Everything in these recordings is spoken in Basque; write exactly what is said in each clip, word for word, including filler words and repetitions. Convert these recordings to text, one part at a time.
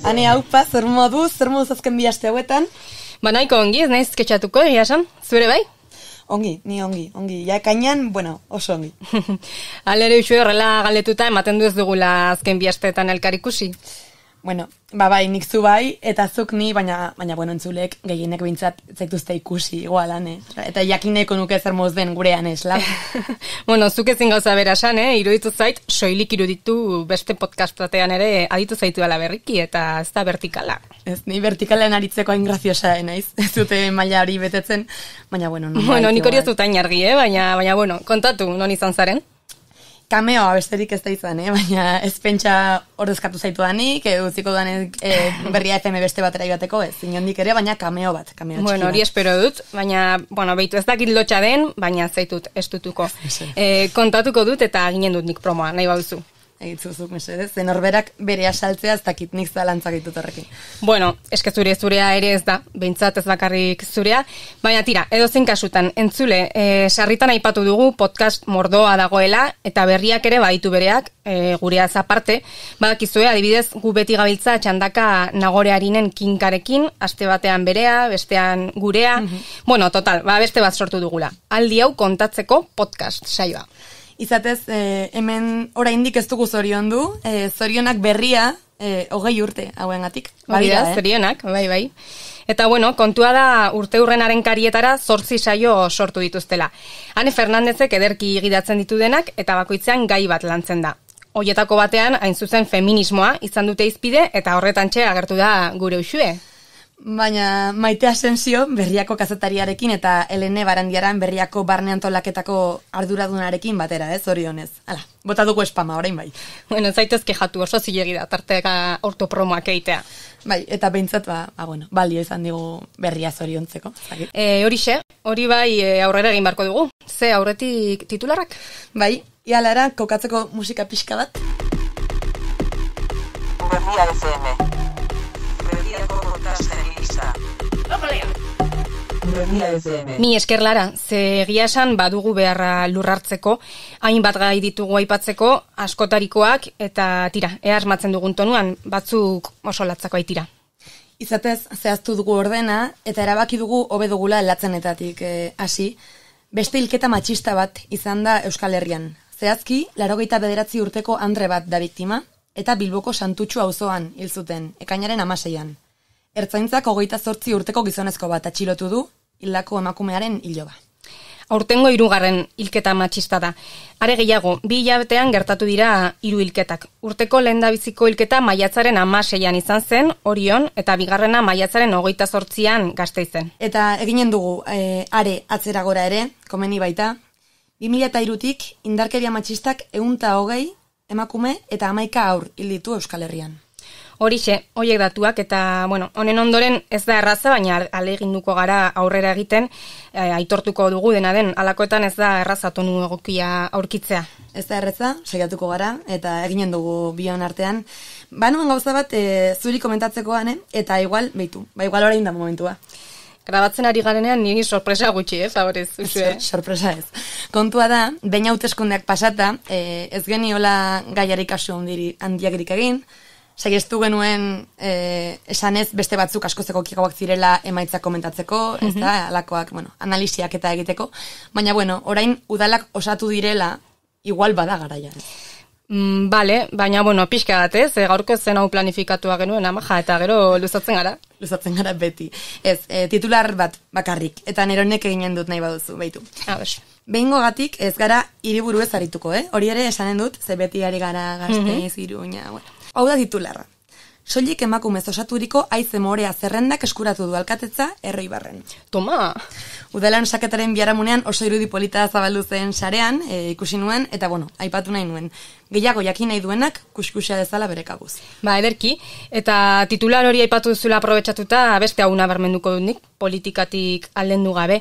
Ane haupa, zer modu, zer modu azken bi aste hauetan? Ba nahiko ongi, ez naiz ketxatuko, egia esan, zure bai? Ongi, ni ongi, ongi. Ja kainan, bueno, oso ongi. Alere usue horrela galdetuta ematen du ez dugula azken bi asteetan elkar ikusi. Bueno, ba bai, nik zu bai, eta zuk ni, baina, baina bueno, entzulek gehienek behintzat zaituzte ikusi, igualan, eh? Eta jakineko nuke zer moz den gurean esla. Bueno, zuk ezin gauza bera esan, eh? Iruditu zait, soilik iruditu beste podcast batean ere aditu zaitu dela berriki, eta ez da vertikala. Ez, ni vertikalean aritzeko hain graziosa, eh, naiz? Ez dute maila hori betetzen, baina bueno, non Bueno, nik hori ez dut hain argi, eh? Baina, baina bueno, kontatu, non izan zaren? Kameoa besterik ez da izan, eh? Baina ez pentsa ordezkatu zaitu danik, e, utziko danik e, berria F M beste batera ibateko, ez, inondik ere, baina kameo bat, kameo txiki bat. Bueno, hori espero dut, baina, bueno, behitu ez dakit lotxa den, baina zaitut estutuko. E, kontatuko dut eta ginen dut nik promoa, nahi bauzu. Egitzuzuk, mesedez, zen horberak bere asaltzea ez dakit nik zalantzak ditut horrekin. Bueno, eske zure zurea ere ez da, behintzat ez bakarrik zurea, baina tira, edozein kasutan, entzule, e, sarritan aipatu dugu podcast mordoa dagoela, eta berriak ere baditu bereak, e, gurea aparte, badakizue, adibidez, gu beti gabiltza txandaka nagorearinen kinkarekin, aste batean berea, bestean gurea, mm-hmm. Bueno, total, ba, beste bat sortu dugula. Aldi hau kontatzeko podcast saioa. Izatez, eh, hemen oraindik ez dugu zoriondu, eh, zorionak berria, eh, hogei urte hauengatik. Badira, eh? Zorionak, bai, bai. Eta bueno, kontua da urte hurrenaren karietara zortzi saio sortu dituztela. Ane Fernandezek ederki gidatzen ditu denak eta bakoitzean gai bat lantzen da. Hoietako batean, hain zuzen feminismoa izan dute izpide eta horretantxe agertu da gure usue. Baina Maite Asensio berriako kazetariarekin eta Helene Barandiaran berriako barne antolaketako arduradunarekin batera, ez, zorionez. Hala, bota dugu espama, orain bai. Bueno, zaitez kejatu oso zilegi da, tarteka ortopromoak eitea. Bai, eta behintzat, ba, ba bueno, balio izan digu berria zoriontzeko. E, horixe, hori bai e, aurrera egin barko dugu. Ze aurretik titularrak? Bai, ialara kokatzeko musika pixka bat. Berria F M. Berriako podcasterista. Berria F M. Mi esker Lara, ze egia esan badugu beharra lurrartzeko, hainbat gai ditugu aipatzeko, askotarikoak, eta tira, ea asmatzen dugun tonuan, batzuk oso latzako aitira. Izatez, zehaztu dugu ordena, eta erabaki dugu hobe dugula latzenetatik hasi, eh, beste hilketa matxista bat izan da Euskal Herrian. Zehazki, laurogeita bederatzi urteko Andre bat da biktima, eta Bilboko Santutxu auzoan hil zuten, ekainaren hamaseian. Ertzaintzak hogeita zortzi urteko gizonezko bat atxilotu du, hildako emakumearen iloba. Aurtengo hirugarren hilketa matxista da. Are gehiago, bi hilabetean gertatu dira hiru hilketak. Urteko lehendabiziko hilketa maiatzaren hamaseian izan zen, Orion, eta bigarrena maiatzaren hogeita zortzian Gasteizen. Eta eginen dugu, e, are atzera gora ere, komeni baita, bi mila hirutik indarkeria matxistak ehunta hogei emakume eta hamaika haur hil ditu Euskal Herrian. Horixe, horiek datuak, eta, bueno, honen ondoren ez da erraza, baina aleginduko gara aurrera egiten, e, aitortuko dugu dena den, alakoetan ez da erraza tonu egokia aurkitzea. Ez da erraza, saiatuko gara, eta eginen dugu bion artean. Banuen gauza bat, e, zuri komentatzekoan, eh? Eta igual, behitu, ba igual orain da momentua. Grabatzen ari garenean niri sorpresa gutxi, eh, favorez, usue. Sorpresa ez. Kontua da, behin hauteskundeak pasata, e, ez geniola gaiarik kasu handiagirik egin, saiestu genuen e, esanez beste batzuk askozeko kikauak zirela emaitza komentatzeko, ez da, alakoak, bueno, analisiak eta egiteko, baina, bueno, orain udalak osatu direla, igual bada garaia. Mm, bale, baina, bueno, pixka bat, ez, e, gaurko zen hau planifikatua genuen, amaja, eta gero luzatzen gara. Luzatzen gara beti. Ez, e, titular bat bakarrik, eta neronek eginen dut nahi baduzu, behitu. Abes. Behingo gatik ez gara hiriburu ez arituko, eh? Hori ere esanen dut, ze beti ari gara Gasteiz, mm-hmm. Iruña, bueno. Hau da titularra. Soilik emakumez osaturiko haize morea zerrendak eskuratu du alkatetza Erroibarren. Toma! Udalan saketaren biharamunean oso irudi polita zabaldu zen sarean, e, ikusi nuen, eta bueno, aipatu nahi nuen. Gehiago jakin nahi duenak, kuskusia dezala bere kabuz. Ba, ederki, eta titular hori aipatu duzula aprobetxatuta, beste hau nabarmenduko dut nik, politikatik aldendu gabe.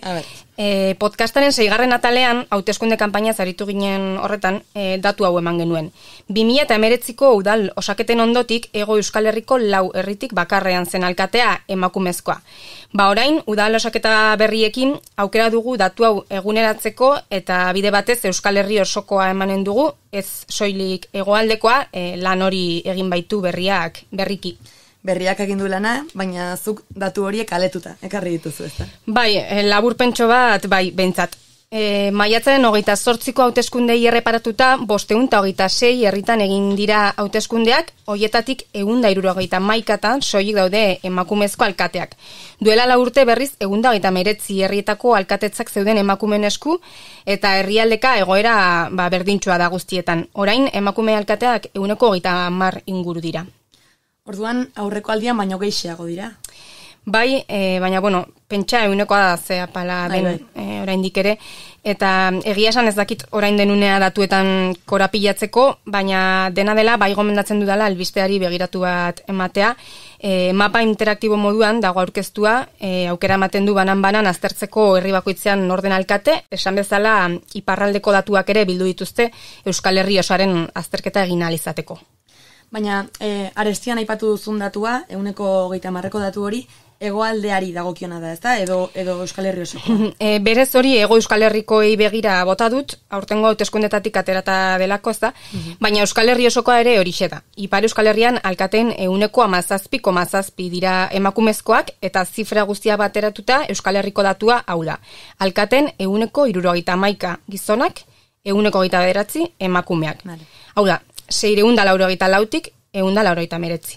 E, podcastaren seigarren atalean, hauteskunde kanpaina zaritu ginen horretan, e, datu hau eman genuen. bi mila hemeretziko udal osaketen ondotik, Hego Euskal Herriko lau herritik bakarrean zen alkatea emakumezkoa. Ba orain, udal osaketa berriekin, aukera dugu datu hau eguneratzeko, eta bide batez Euskal Herri osokoa emanen dugu, ez soilik hegoaldekoa, e, lan hori egin baitu berriak berriki. berriak egin du lana, baina zuk datu horiek aletuta, ekarri dituzu, ezta? Bai, laburpentxo bat, bai, behintzat. E, maiatzaren hogeita zortziko hauteskundei erreparatuta, bosteun eta hogeita sei herritan egin dira hauteskundeak, hoietatik ehunda hirurogeita hamaikatan soilik daude emakumezko alkateak. Duela lau urte berriz ehunda hogeita hemeretzi herrietako alkatetzak zeuden emakumeen esku, eta herrialdeka egoera ba, berdintsua da guztietan. Orain emakume alkateak ehuneko hogeita hamar inguru dira. Orduan aurreko aldian baino gehiago dira. Bai, e, baina, bueno, pentsa eunekoa da zea pala den bai, bai. E, oraindik ere, eta egia esan ez dakit orain denunea datuetan korapilatzeko, baina dena dela, bai gomendatzen dudala, albisteari begiratu bat ematea, e, mapa interaktibo moduan dago aurkeztua, e, aukera ematen du banan-banan aztertzeko herri bakoitzean norden alkate, esan bezala iparraldeko datuak ere bildu dituzte Euskal Herri osoaren azterketa egin ahal izateko. Baina, e, arestian aipatu duzun datua, ehuneko hogeita hamarreko datu hori, hegoaldeari dagokiona da, ezta? Edo, edo Euskal Herri osoko. E, berez hori Hego Euskal Herrikoei begira bota dut, aurtengo hauteskundetatik aterata delako, ezta? Uh-huh. Baina Euskal Herri osokoa ere horixe da. Ipar Euskal Herrian alkaten ehuneko hamazazpi koma zazpi dira emakumezkoak, eta zifra guztia bateratuta Euskal Herriko datua hau da. Alkaten ehuneko hirurogeita hamaika gizonak, ehuneko hogeita bederatzi emakumeak. Vale. Hau da, seiehun eta laurogeita lautik ehun eta laurogeita hemeretzi.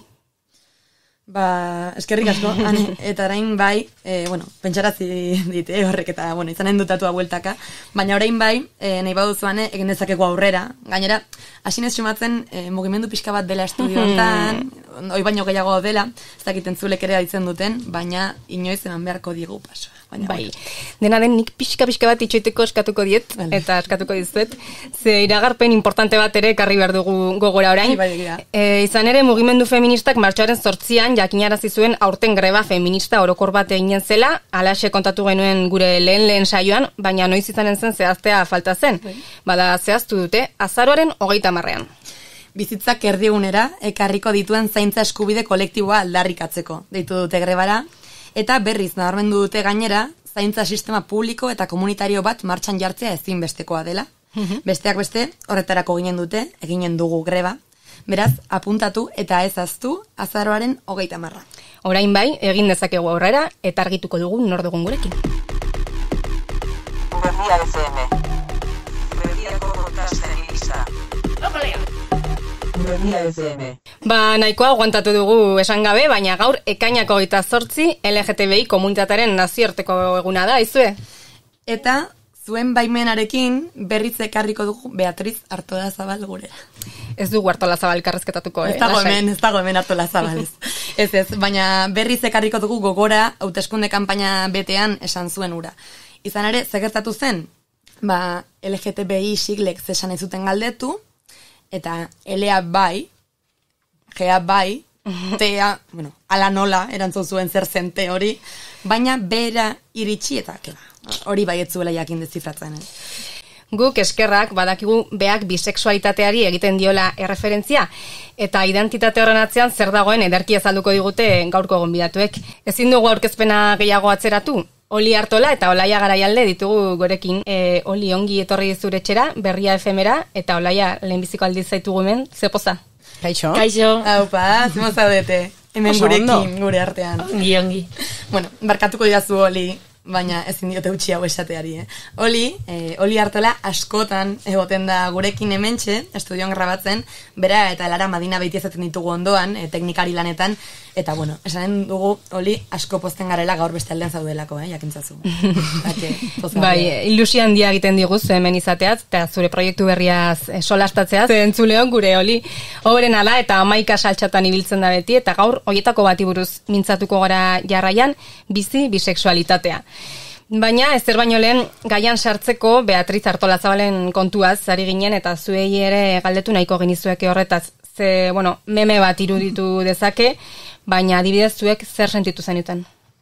Ba, eskerrik asko, ane, eta orain bai, e, bueno, pentsarazi dit, eh, horrek eta, bueno, izanen dutatua bueltaka, baina orain bai, e, nahi baduzuane, egin dezakegu aurrera, gainera, hasinez sumatzen, e, mugimendu pixka bat dela estudioetan, oi baino gehiago dela, ez dakiten zulek ere aditzen duten, baina inoiz eman beharko diegu pasoa. Baina, bai, dena den nik pixka-pixka bat itxoiteko eskatuko diet, vale. Eta eskatuko dizuet, ze iragarpen importante bat ere ekarri behar dugu gogora orain. Bai, bai, e, izan ere, mugimendu feministak martxoaren zortzian jakinarazi zuen aurten greba feminista orokor bat eginen zela, alaxe kontatu genuen gure lehen lehen saioan, baina noiz izanen zen zehaztea falta zen. Bai. Bada zehaztu dute, azaroaren hogeita hamarrean. Bizitzak erdigunera, ekarriko dituen zaintza eskubide kolektiboa aldarrikatzeko, deitu dute grebara, eta berriz nabarmendu dute gainera, zaintza sistema publiko eta komunitario bat martxan jartzea ezinbestekoa dela. Uh-huh. Besteak beste, horretarako ginen dute, eginen dugu greba. Beraz, apuntatu eta ez aztu azaroaren hogeita marra. Orain bai, egin dezakegu aurrera eta argituko dugu nor dugun gurekin. Berria F M. Berriako podcastista. Berria F M. Ba, nahikoa aguantatu dugu esan gabe, baina gaur ekainako hogeita zortzi L G T B I komunitatearen nazioarteko eguna da, izue? Eta zuen baimenarekin berriz ekarriko dugu Beatriz Artolazabal gure. Ez dugu Artolazabal karrezketatuko, eh? Ez dago hemen, ez dago hemen Artolazabal. ez ez, baina berriz ekarriko dugu gogora hauteskunde kanpaina betean esan zuen ura. Izan ere, zegertatu zen, ba, L G T B I siglek zesan ez zuten galdetu, eta L-a bai, G-a bai, T-a, bueno, ala nola, erantzun zuen zer zen te hori, baina bera iritsi eta keba. Hori baietzuela jakin dezifratzen. Eh? Guk eskerrak badakigu beak bisexualitateari egiten diola erreferentzia, eta identitate horren atzean zer dagoen ederki azalduko digute gaurko gonbidatuek. Ezin dugu aurkezpena gehiago atzeratu. Oli Artola eta Olaia Garaialde ditugu gorekin. E, Oli ongi etorri zure etxera, Berria efemera, eta Olaia lehenbiziko aldiz zaitugu hemen, ze poza? Kaixo. Kaixo. Haupa, zimo zaudete. Hemen Oso gurekin, ondo. gure artean. Ongi, ongi. Bueno, barkatuko didazu Oli, baina ezin diote utzi hau esateari, eh? Oli, eh, Oli Artola askotan egoten da gurekin hementxe, estudioan grabatzen, bera eta Lara Madina beiti ezaten ditugu ondoan, eh, teknikari lanetan, eta bueno, esanen dugu Oli asko pozten garela gaur beste aldean zaudelako, eh, jakintzazu. Bai, ilusio handia egiten diguz hemen izateaz, eta zure proiektu berriaz eh, solastatzeaz, entzuleon gure Oli, obren ala eta hamaika saltxatan ibiltzen da beti, eta gaur hoietako bati buruz mintzatuko gara jarraian, bizi bisexualitatea. Baina, ezer baino lehen, gaian sartzeko Beatriz Artolazabalen kontuaz ari ginen, eta zuei ere galdetu nahiko genizueke horretaz. Ze, bueno, meme bat iruditu dezake, baina adibidez zuek zer sentitu zenuten?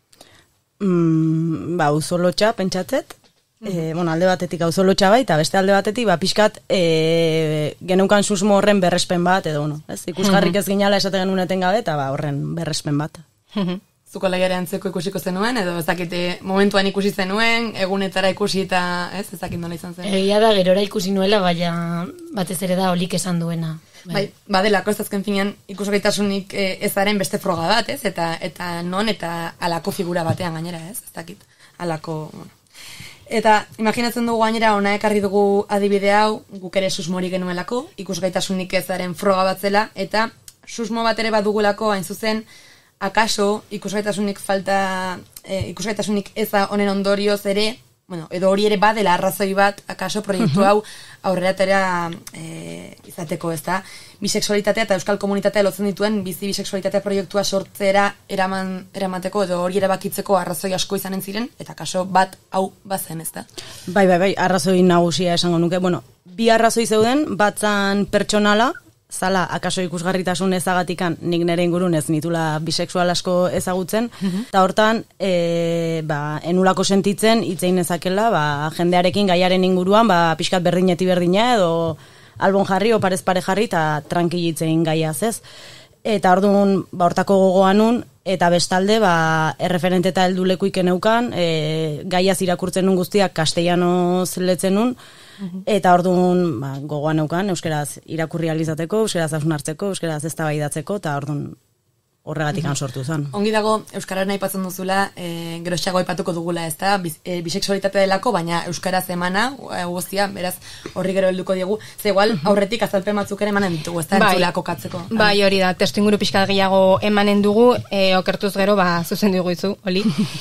Mm, ba, auzolotxa pentsatzet. E, bueno, alde batetik auzolotxa bai, eta beste alde batetik, ba, pixkat, e, geneukan susmo horren berrespen bat, edo, bueno, ez? Ikusgarrik ez ginala esate genuen eten gabe, eta ba, horren berrespen bat. zuko legearen antzeko ikusiko zenuen, edo ez dakite momentuan ikusi zenuen, egunetara ikusi eta ez, ez dakit nola izan zen. Egia da, gerora ikusi nuela, baina batez ere da olik esan duena. Bai, badelako ez azken finean ikusgaitasunik ezaren beste froga bat, ez? Eta, eta non eta alako figura batean gainera, ez? Ez dakit, alako... Bueno. Eta imaginatzen dugu gainera ona ekarri dugu adibide hau, guk ere susmori genuelako, ikusgaitasunik ezaren froga bat zela, eta susmo bat ere badugulako hain zuzen, akaso ikusgaitasunik falta, eh, ikusgaitasunik eza honen ondorioz ere, bueno, edo hori ere badela arrazoi bat, akaso proiektu hau aurreratera e, izateko, ez da? Bisexualitatea eta euskal komunitatea lotzen dituen bizi bisexualitatea proiektua sortzera eraman, eramateko edo hori erabakitzeko arrazoi asko izanen ziren, eta akaso bat hau bazen, ez da? Bai, bai, bai, arrazoi nagusia esango nuke. Bueno, bi arrazoi zeuden, batzan pertsonala, zala, akaso ikusgarritasun ezagatikan nik nire ingurun ez nitula bisexual asko ezagutzen, eta hortan, e, ba, enulako sentitzen, itzein ezakela, ba, jendearekin gaiaren inguruan, ba, pixkat berdineti berdina, edo albon jarri, oparez pare jarri, eta tranquilitzein gaiaz, ez? Eta orduan, ba, hortako gogoan nun, eta bestalde, ba, erreferente eta heldulekuik eneukan, e, gaiaz irakurtzen nun guztiak castellanoz letzen nun, eta orduan ba, gogoan neukan, euskeraz irakurri alizateko, euskeraz hausnartzeko, euskeraz eztabaidatzeko, eta orduan horregatik sortu zen. Ongi dago, euskararen aipatzen duzula, e, geroxago aipatuko dugula, ez da, e, bisexualitatea delako, baina euskaraz emana, guztia, beraz, horri gero helduko diegu, ze igual, aurretik azalpen batzuk ere emanen ditugu, ez da, entzulea kokatzeko. Bai, hori da, testu inguru pixka gehiago emanen dugu, e, okertuz gero, ba, zuzen dugu izu, holi.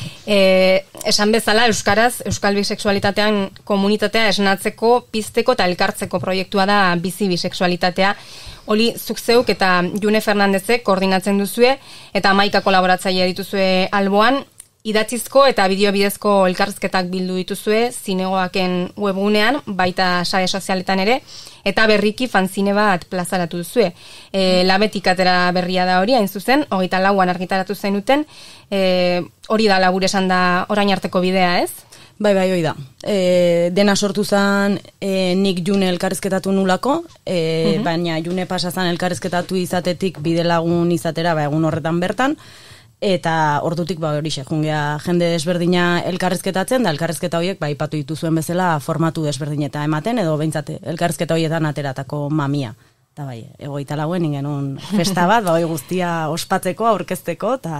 E, esan bezala, euskaraz, euskal bisexualitatean komunitatea esnatzeko, pizteko eta elkartzeko proiektua da bizi bisexualitatea. Oli, zuk zeuk eta June Fernandezek koordinatzen duzue eta hamaika kolaboratzaile dituzue alboan, idatzizko eta bideo bidezko elkarrizketak bildu dituzue zinegoaken webgunean, baita sare sozialetan ere, eta berriki fanzine bat plazaratu duzue. E, labetik atera berria da hori, hain zuzen, hogeita lauan argitaratu zenuten, e, hori da labur esan da orain arteko bidea, ez? Bai, bai, hoi da. E, dena sortu zen e, nik June elkarrizketatu nulako, e, baina June pasa zen elkarrizketatu izatetik bidelagun izatera, ba, egun horretan bertan, eta ordutik ba, hori jungea jende desberdina elkarrizketatzen, da elkarrizketa horiek ba, ipatu dituzuen bezala formatu desberdineta ematen, edo behintzate elkarrizketa horietan ateratako mamia. Eta bai, egoita lauen ingen festa bat, ba, hoi guztia ospatzeko, aurkezteko, eta...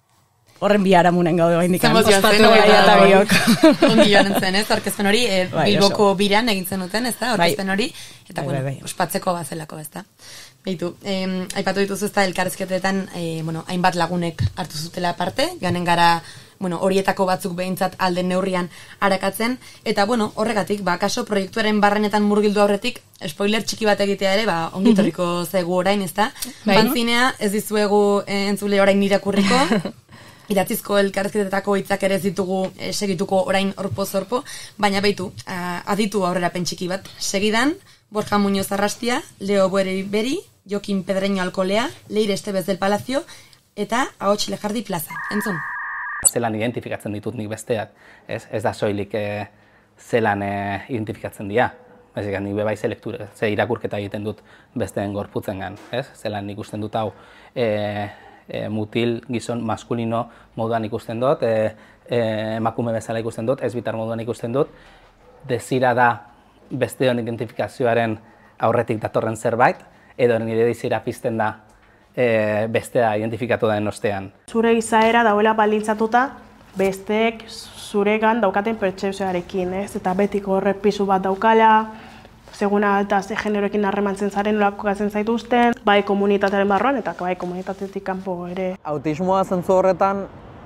Horren bi aramunen gaude bain dikan. Ospatu eta biok. Ongi joan zen, ez? Orkezpen hori, e, Bilboko biran egin zenuten, ez da? Orkezpen hori, eta bueno, ospatzeko bazelako, ez da? Beitu, eh, aipatu dituzu ez da, elkarrizketetan, eh, bueno, hainbat lagunek hartu zutela parte, joanen gara, bueno, horietako batzuk behintzat alden neurrian arakatzen, eta bueno, horregatik, ba, kaso proiektuaren barrenetan murgildu aurretik, spoiler txiki bat egitea ere, ba, ongitorriko zaigu orain, ez da? Fanzinea, ez dizuegu eh, entzule orain irakurriko, idatzizko elkarrizketetako hitzak ere ez ditugu e, segituko orain orpo-zorpo, baina beitu, a, aditu aurrera pentsiki bat. Segidan, Borja Muñoz Arrastia, Leo Bueri Beri, Jokin Pedreño Alkolea, Leire Estebez del Palacio, eta Ahots Lejardi Plaza. Entzun? Zelan identifikatzen ditut nik besteak, ez, ez da soilik e, zelan e, identifikatzen dira. Bezik, nik bebai ze lektura, ze irakurketa egiten dut besteen gorputzengan, ez? Zelan ikusten dut hau, e, E, mutil, gizon, maskulino moduan ikusten dut, e, e, emakume bezala ikusten dut, ez bitar moduan ikusten dut, desira da besteon identifikazioaren aurretik datorren zerbait, edo nire desira pizten da e, bestea identifikatu den ostean. Zure izaera dauela baldintzatuta besteek zuregan daukaten pertsepzioarekin, ez? Eta betiko horrek pisu bat daukala, seguna eta ze generoekin harremantzen zaren nolako gatzen zaituzten, bai komunitatearen barruan eta bai komunitatetik kanpo ere. Autismoa zentzu horretan,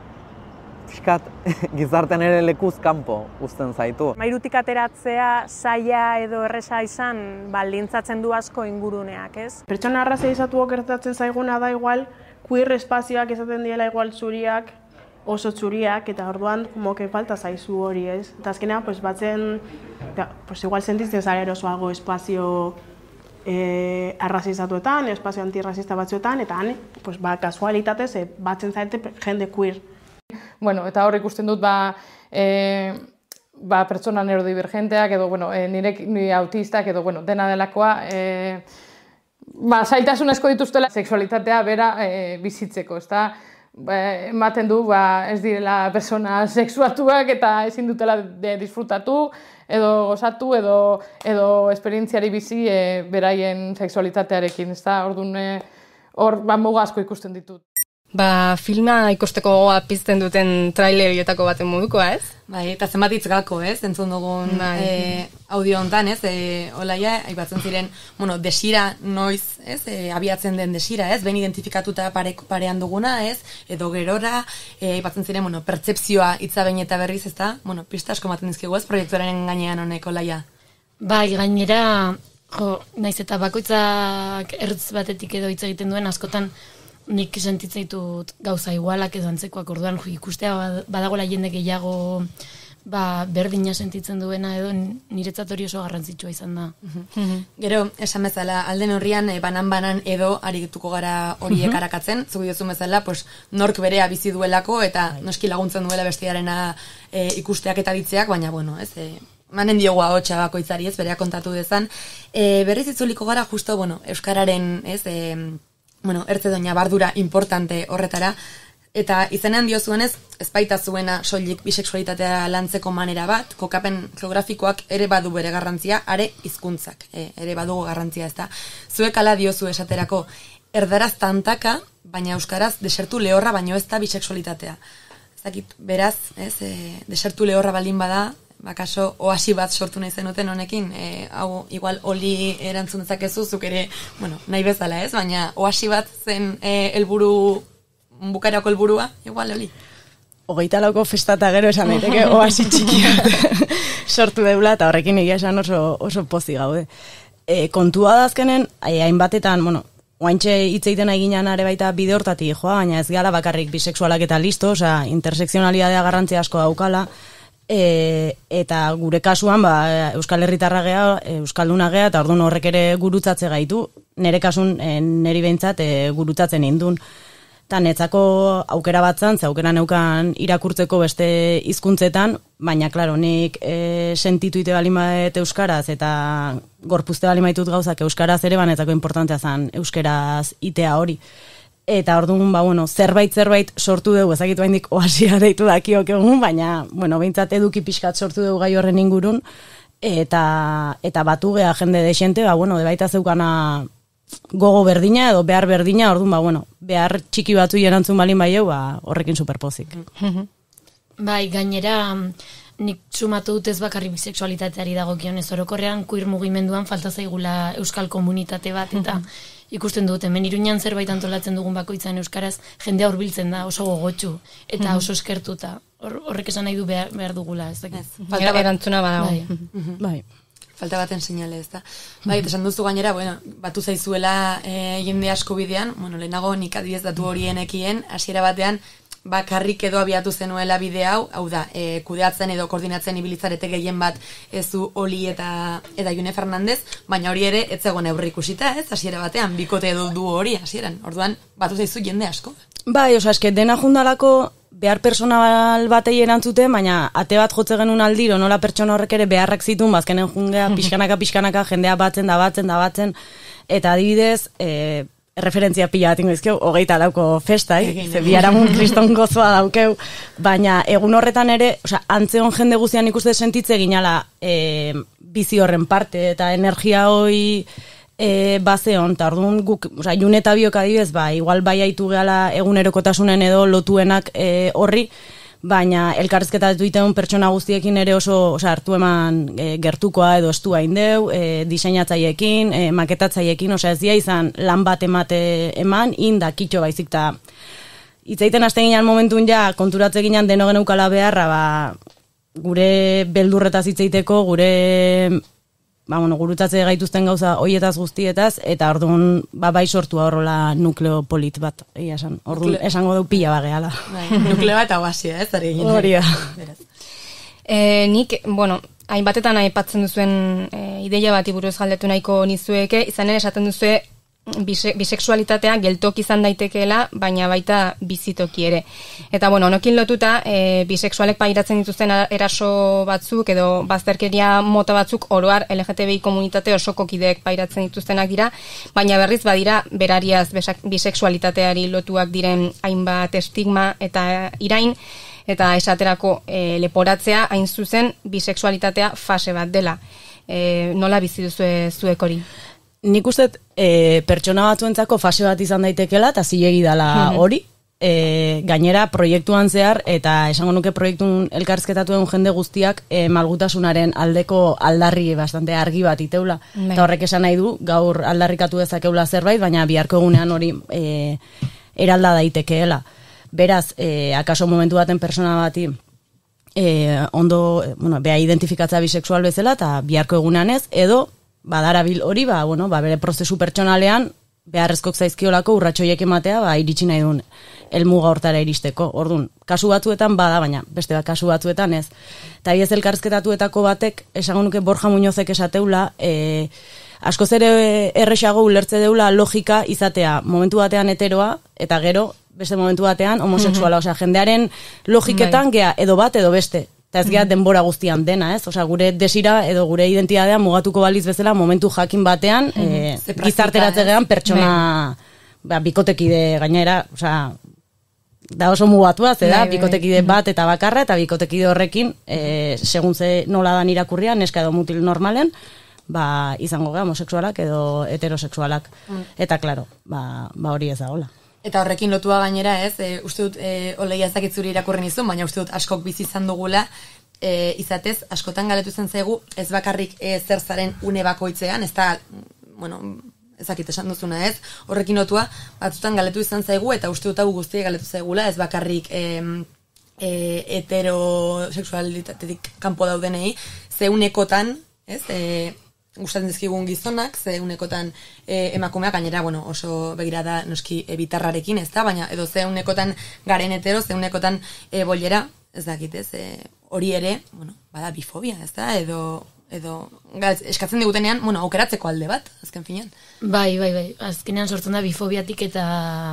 fiskat, gizartean ere lekuz kanpo uzten zaitu. Mairutik ateratzea saia edo erresa izan baldintzatzen du asko inguruneak, ez? Pertsona arrazizatuak gertatzen zaiguna da igual, queer espazioak izaten diela igual zuriak, oso txuriak, eta orduan moke falta zaizu hori, ez? Eta azkenean, pues, batzen, ja, pues, igual sentitzen zara erosoago espazio eh, arrazizatuetan, espazio antirrazista batzuetan, eta han, pues, ba, kasualitatez, eh, batzen zaite jende queer. Bueno, eta hor ikusten dut, ba, eh, ba, pertsona neurodivergenteak, edo, bueno, eh, nire, nire autistak, edo, bueno, dena delakoa, eh, ba, zailtasun asko dituztela sexualitatea bera eh, bizitzeko, ez da? ematen du ba, ez direla persona sexuatuak eta ezin dutela de, disfrutatu, edo gozatu, edo, edo esperientziari bizi e, beraien sexualitatearekin, ez da, orduan hor ba, muga asko ikusten ditut. Ba, filma ikusteko gogoa pizten duten traileriotako baten modukoa, ez? Bai, eta zenbat hitz gako, ez? Entzun dugun bai. e, audio hontan, ez? E, olaia, aipatzen ziren, bueno, desira noiz, ez? E, abiatzen den desira, ez? Ben identifikatuta pare, parean duguna, ez? Edo gerora, e, aipatzen ziren, bueno, pertzepzioa hitza behin eta berriz, ez da? Bueno, pista asko maten dizkigu, ez? Proiektuaren gainean honek, olaia. Bai, gainera, jo, naiz eta bakoitzak ertz batetik edo hitz egiten duen askotan, nik sentitzen ditut gauza igualak edo antzekoak, orduan jo, ikustea badagoela jende gehiago ba, berdina sentitzen duena edo niretzat hori oso garrantzitsua izan da. Uh-huh. Gero, esan bezala, alden horrian e, banan-banan edo arituko gara horiek uh-huh. arakatzen, zugu diozu bezala, pues, nork berea bizi duelako eta noski laguntzen duela bestiarena e, ikusteak eta ditzeak, baina bueno, ez, e, manen diogu ahotsa bakoitzari, ez, berea kontatu dezan. E, berriz itzuliko gara justo, bueno, euskararen, ez, e, bueno, ertze doina bardura importante horretara, eta izenean diozuenez, ez baita zuena soilik bisexualitatea lantzeko manera bat, kokapen geografikoak ere badu bere garrantzia, are hizkuntzak, e, ere badugu garrantzia, ez da. Zuek ala diozu esaterako, erdaraz tantaka, baina euskaraz desertu lehorra, baino ez da bisexualitatea. Ez dakit, beraz, ez, e, desertu lehorra baldin bada, bakaso oasi bat sortu nahi zenuten honekin, e, hau igual oli erantzun dezakezu, zuk ere, bueno, nahi bezala ez, baina oasi bat zen e, helburu, bukarako helburua, igual oli. Hogeita lauko festata gero esan daiteke oasi txiki bat sortu deula, eta horrekin egia esan oso, oso pozi gaude. E, kontua da azkenen, hainbatetan, bueno, oaintxe hitz egiten eginan are baita bide hortatik joa, baina ez gara bakarrik bisexualak eta listo, osea, intersekzionalidadea garrantzia asko daukala, E, eta gure kasuan ba, Euskal Herritarra gea, Euskalduna gea, eta orduan horrek ere gurutzatze gaitu, nire kasun e, niri behintzat e, gurutzatzen indun. Eta netzako aukera batzan, ze aukera neukan irakurtzeko beste hizkuntzetan, baina, klaro, nik e, sentitu ite bali maet euskaraz, eta gorpuzte bali maitut gauzak euskaraz ere, banetzako importantea zen euskeraz itea hori. Eta orduan, ba, bueno, zerbait zerbait sortu dugu, ezakitu haindik oasia deitu dakiok egun, baina, bueno, behintzat eduki pixkat sortu dugu gai horren ingurun, eta, eta batu gea jende desente, ba, bueno, debaita zeukana gogo berdina edo behar berdina, orduan, ba, bueno, behar txiki batu erantzun balin baieu, ba, horrekin superpozik. Bai, gainera, nik sumatu dut ez bakarri bisexualitateari dagokionez, orokorrean queer mugimenduan falta zaigula euskal komunitate bat, eta ikusten dut, hemen Iruñan zerbait antolatzen dugun bakoitzan euskaraz, jendea hurbiltzen da, oso gogotsu, eta oso eskertuta. Hor, horrek esan nahi du behar, behar dugula, ez dakit. Falta bat erantzuna badago. Bai. Bai. Falta baten seinale, ez da. Bai, eta esan duzu gainera, bueno, batu zaizuela e, jende asko bidean, bueno, lehenago nik adibidez datu horienekien, hasiera batean, bakarrik edo abiatu zenuela bide hau, hau da, e, kudeatzen edo koordinatzen ibilitzarete gehien bat ezu Oli eta eta June Fernandez, baina hori ere ez zegoen aurre ikusita, ez, hasiera batean, bikote edo du hori hasieran. Orduan, batu zaizu jende asko. Bai, osea, eske dena jundalako behar personal batei erantzuten, baina ate bat jotze genuen aldiro, nola pertsona horrek ere beharrak zitun, bazkenen jungea pixkanaka pixkanaka jendea batzen da batzen da batzen, eta adibidez, e, referentzia pila bat ingozkeu, hogeita lauko festai, ze biharamun kriston gozoa daukeu, baina egun horretan ere, osea, antzeon jende guztian ikuste sentitze ginala e, bizi horren parte, eta energia hoi e, bazeon, eta orduan guk, osea, June eta biok adibidez, ba, igual bai haitu gehala egunerokotasunen edo lotuenak e, horri, baina elkarrizketa duiteun pertsona guztiekin ere oso, osea, hartu eman e, gertukoa edo estua indeu, e, diseinatzaiekin, e, maketatzaiekin, osea, ez dia izan lan bat emate eman, inda kitxo baizik, eta hitzaiten hasten ginen momentun ja, konturatze ginen deno geneukala beharra, ba, gure beldurretaz hitzaiteko, gure ba, bueno, gurutzatze gaituzten gauza hoietaz guztietaz, eta orduan ba, bai sortu horrela nukleo polit bat, egia esan. Orduan esango deu pila bageala. Bai, nukleo bat oasia, ez? Hori da. E, nik, bueno, hainbatetan aipatzen duzuen e, ideia bati buruz galdetu nahiko nizueke, izanen esaten duzue bise, bisexualitatea geltok izan daitekeela, baina baita bizitoki ere. Eta, bueno, honekin lotuta, e, bisexualek pairatzen dituzten eraso batzuk, edo bazterkeria mota batzuk, oroar L G T B I komunitate osoko kideek pairatzen dituztenak dira, baina berriz badira berariaz bisexualitateari lotuak diren hainbat estigma eta irain, eta esaterako e, leporatzea hain zuzen bisexualitatea fase bat dela. E, nola bizi duzue zuek hori? Nik uste e, pertsona batzuentzako fase bat izan daitekela eta zilegi dela hori. E, gainera proiektuan zehar eta esango nuke proiektun elkarrizketatuen jende guztiak e, malgutasunaren aldeko aldarri bastante argi bat iteula. Bai. Eta horrek esan nahi du gaur aldarrikatu dezakeula zerbait, baina biharko egunean hori e, eralda daitekeela. Beraz, e, akaso momentu baten persona bati e, ondo, bueno, beha identifikatza bisexual bezala eta biharko egunean ez, edo badarabil hori, ba, bueno, ba, bere prozesu pertsonalean beharrezkok zaizkiolako urratxoiek ematea, ba, iritsi nahi duen helmuga hortara iristeko. Orduan, kasu batzuetan bada, baina beste bat kasu batzuetan ez. Eta ez elkarrizketatuetako batek, esango nuke Borja Muñozek esateula, e, askoz ere erresago ulertze deula logika izatea momentu batean heteroa, eta gero, beste momentu batean homosexuala. Osea, jendearen logiketan gea edo bat edo beste. Eta ez gea denbora guztian dena, ez? Osea, gure desira edo gure identitatea mugatuko baliz bezala momentu jakin batean, e, gizarteratzegean pertsona ba, bikotekide gainera, osea, da oso mugatua, ze da, bikotekide bat eta bakarra, eta bikotekide horrekin, e, segun ze nola dan irakurria, neska edo mutil normalen, ba, izango gara homosexualak edo heterosexualak. Eta, klaro, ba, ba hori ez da hola. Eta horrekin lotua gainera ez, e, uste dut, e, oleia ezakitzuri irakurren izun, baina uste dut askok bizi izan dugula, e, izatez, askotan galetu zen zaigu, ez bakarrik e, zer zaren une bakoitzean, ez da, bueno, ezakit esan duzuna ez, horrekin lotua, batzutan galetu izan zaigu, eta uste dut hau guztiek galetu zaigula, ez bakarrik e, e, heterosexualitatetik kanpo daudenei, ze unekotan, ez, e, gustatzen dizkigun gizonak, ze unekotan e, emakumeak gainera, bueno, oso begirada noski e, bitarrarekin, ez da, baina edo ze unekotan garen hetero, ze unekotan e, bollera, ez dakit, ez, e, hori ere, bueno, bada bifobia, ez da, edo, edo, gaz, eskatzen digutenean, bueno, aukeratzeko alde bat, azken finean. Bai, bai, bai, azkenean sortzen da bifobiatik eta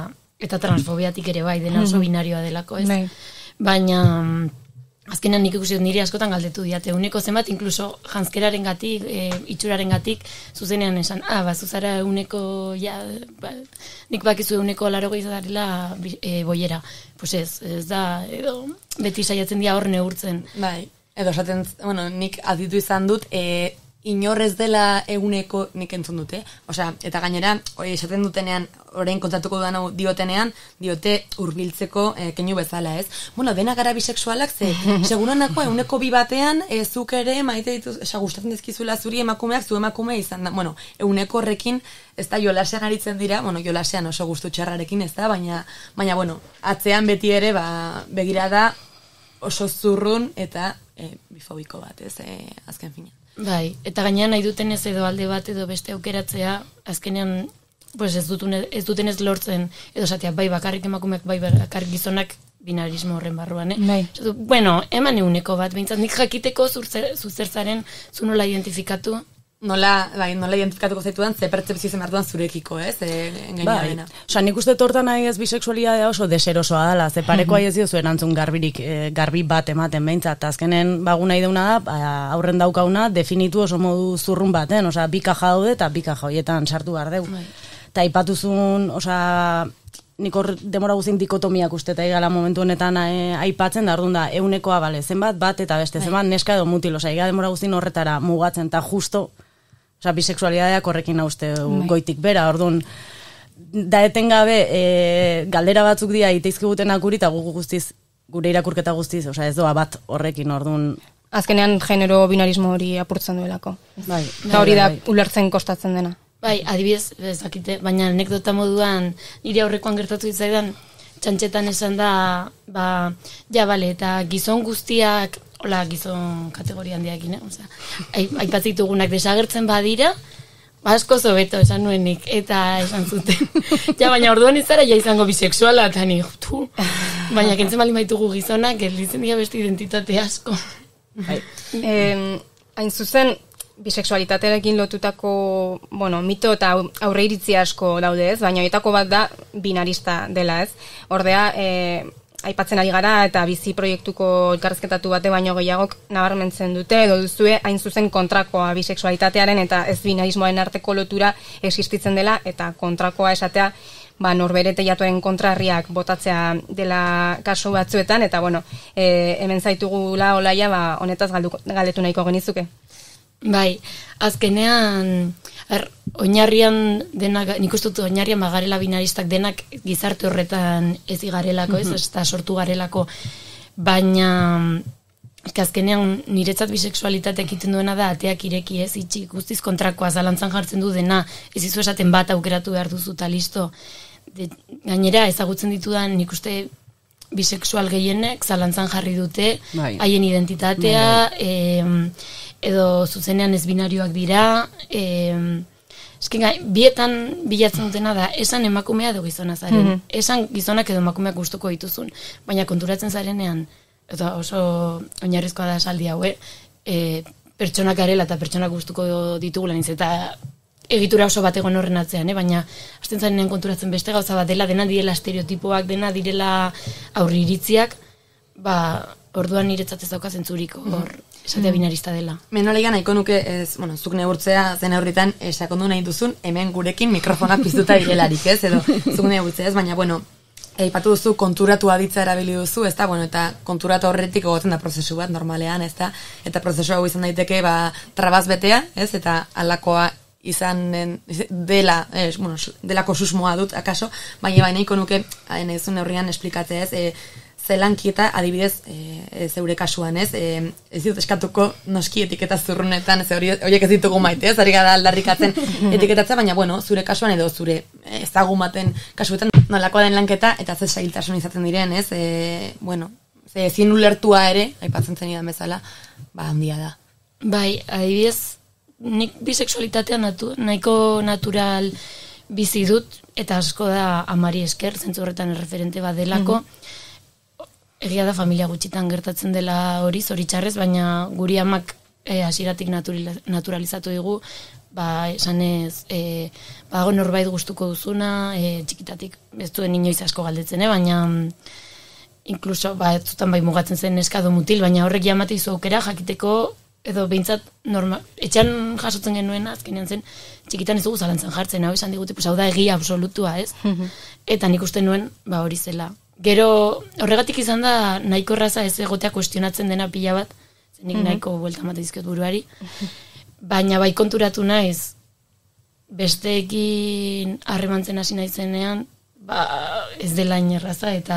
eta transfobiatik ere bai, dena oso binarioa delako, ez? Bai. Baina, azkenean nik ikusi nire askotan galdetu diate, uneko zenbat, inkluso janskeraren gatik, e, itxuraren gatik, zuzenean esan, ah, ba, zuzara uneko, ja, ba, nik bakizu uneko laro gehizadarela e, boiera. Pues ez, ez da, edo, beti saiatzen dira hor neurtzen. Bai, edo esaten, bueno, nik aditu izan dut, e, inorrez dela eguneko nik entzun dute. Osea, eta gainera, hori esaten dutenean, orain kontatuko dudan diotenean, diote hurbiltzeko e, keinu bezala, ez? Bueno, dena gara bisexualak, ze, seguranako eguneko bi batean, e, zuk ere, maite dituz, esa, gustatzen dizkizula zuri emakumeak, zu emakume izan da, bueno, eguneko horrekin, ez da, jolasean aritzen dira, bueno, jolasean oso gustu txarrarekin, ez da, baina, baina, bueno, atzean beti ere, ba, begirada oso zurrun eta e, bifobiko bat, ez, e, azken fina. Bai, eta gainean nahi dutenez edo alde bat edo beste aukeratzea, azkenean pues ez, dutune, ez dutenez lortzen, edo esatea, bai bakarrik emakumeak, bai bakarrik gizonak binarismo horren barruan, eh? Bai. Zatu, bueno, eman euneko bat, behintzat nik jakiteko zuzertzaren, zu nola identifikatu? Nola, bai, nola identifikatuko zaitudan, ze pertzepzio zen hartuan zurekiko, ez? E, bai, oza, nik uste tortan nahi ez bisexualidadea oso deserosoa dela, ze pareko ahi ez dio zuen antzun garbirik, e, garbi bat ematen behintzat, azkenen bagu nahi deuna da, ba, aurren daukauna, definitu oso modu zurrun baten, oza, bi kaja daude eta bi kaja horietan sartu behar deu. Eta ipatuzun, oza, nik hor demora guzin dikotomiak uste eta igala momentu honetan e, aipatzen da, orduan da, eunekoa, bale, zenbat bat eta beste, zenbat neska edo mutil, oza, igala demora guzin horretara mugatzen, eta justo, oza, bisexualidadeak horrekin hauste goitik bera, orduan, da etengabe, e, galdera batzuk dira iteizkigutenak guri, eta gu guztiz, gure irakurketa guztiz, oza, ez doa bat horrekin, orduan. Azkenean genero binarismo hori apurtzen duelako. Bai. Eta hori da ulertzen kostatzen dena. Bai, adibidez, ezakite, baina anekdota moduan, nire aurrekoan gertatu ditzaidan, txantxetan esan da, ba, ja, bale, eta gizon guztiak, hola, gizon kategoria handiakin, eh? Osea, aipatzitugunak desagertzen badira, ba, asko zobeto esan nuenik, eta esan zuten. Ja, baina orduan ez zara ja izango bisexuala, eta ni, tu, baina kentzen bali maitugu gizonak, gelditzen dira beste identitate asko. Eh, hain zuzen, bisexualitatearekin lotutako, bueno, mito eta aurreiritzi asko daude, ez? Baina horietako bat da binarista dela, ez? Ordea, e, aipatzen ari gara eta bizi proiektuko elkarrezketatu bate baino gehiagok nabarmentzen dute edo duzue hain zuzen kontrakoa bisexualitatearen eta ez binarismoaren arteko lotura existitzen dela eta kontrakoa esatea ba, norbere teilatuen kontrarriak botatzea dela kasu batzuetan eta bueno, e, hemen zaitugula Olaia ba, honetaz galdu, galdetu nahiko genizuke. Bai, azkenean er, oinarrian denak, nik uste dut oinarrian magarela binaristak denak gizarte horretan ez igarelako, ez, ez da sortu garelako, baina azkenean niretzat bisexualitateak egiten duena da ateak ireki ez, itxi guztiz kontrakoa zalantzan jartzen du dena, ez izu esaten bat aukeratu behar duzu eta listo. De, gainera ezagutzen ditudan nik uste bisexual gehienek zalantzan jarri dute haien identitatea, bai. e, edo zuzenean ez binarioak dira, e, esken gai, bietan bilatzen dutena da, esan emakumea edo gizona zaren, mm-hmm. esan gizonak edo emakumeak gustuko dituzun, baina konturatzen zarenean, eta oso oinarrizkoa da esaldi hau, e, pertsonak garela eta pertsonak gustuko ditugula nintz, eta egitura oso bat egon horren atzean, eh? Baina hasten zarenean konturatzen beste gauza bat dela, dena direla estereotipoak, dena direla aurriritziak, ba, orduan niretzat ez dauka zentzuriko hor, esatea binarista dela. Menolegan nahiko nuke, ez, bueno, zuk neurtzea zen aurritan esakondu nahi duzun, hemen gurekin mikrofonak piztuta direlarik, ez, edo zuk neurtzea ez, baina, bueno, eipatu duzu konturatu aditza erabili duzu, ez da, bueno, eta konturatu horretik egotzen da prozesu bat, normalean, ez da, eta prozesu hau izan daiteke, ba, trabaz betea, ez, eta alakoa izan dela, ez, bueno, delako susmoa dut, akaso, baina baina nahiko nuke, nahi zuen neurrian esplikatzea, ez, e, zelankieta, adibidez, e, zeure kasuan, ez, e, ez dut eskatuko noski etiketa zurrunetan, ez horiek ez ditugu maite, ez, ari gara aldarrikatzen etiketatzea, baina, bueno, zure kasuan edo zure ezagun baten kasuetan, nolakoa den lanketa, eta ze zailtasun izaten diren, ez, e, bueno, ze ezin ulertua ere, aipatzen zenidan bezala, ba, handia da. Bai, adibidez, nik bisexualitatea natu, nahiko natural bizi dut, eta asko da amari esker, zentzu horretan erreferente bat delako, mm-hmm. Egia da familia gutxitan gertatzen dela hori, zoritxarrez, baina guri amak e, hasieratik naturalizatu digu, ba, esanez, e, ba, norbait gustuko duzuna, e, txikitatik, ez duen inoiz asko galdetzen, eh? Baina, inkluso, ba, ez zutan bai mugatzen zen eskado mutil, baina horrek jamate izu aukera jakiteko, edo behintzat, normal, etxean jasotzen genuen, azkenean zen, txikitan ez dugu zalantzan jartzen, hau esan digute, pues, hau da egia absolutua, ez? Eta nik uste nuen, ba, hori zela. Gero, horregatik izan da, nahiko erraza ez egotea kuestionatzen dena pila bat, zenik mm-hmm. nahiko buelta mate dizkiot buruari, baina bai konturatu naiz, besteekin harremantzen hasi naizenean, ba, ez dela inerraza, eta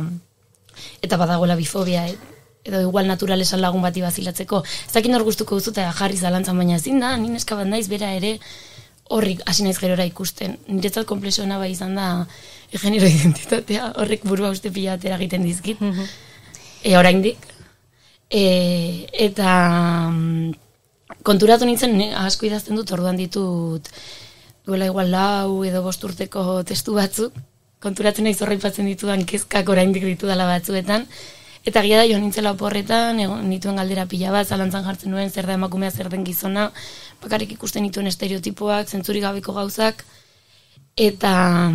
eta badagoela bifobia, edo igual natural esan lagun bati bazilatzeko. Ez dakit nor gustuko duzu eta jarri zalantzan, baina ezin da, nien eskabat naiz bera ere, horrik hasi naiz gerora ikusten. Niretzat komplexuena bai izan da, genero identitatea, horrek burua uste pila batera egiten dizkit. Mm-hmm. E, oraindik. E, eta mm, konturatu nintzen, ne, asko idazten dut, orduan ditut duela igual lau edo bost urteko testu batzuk, konturatzen naiz horreipatzen ditudan kezkak oraindik ditudala batzuetan, eta gira da joan nintzela oporretan, egon nituen galdera pila bat, zalantzan jartzen nuen, zer da emakumea, zer den gizona, bakarrik ikusten nituen estereotipoak, zentzurik gabeko gauzak, eta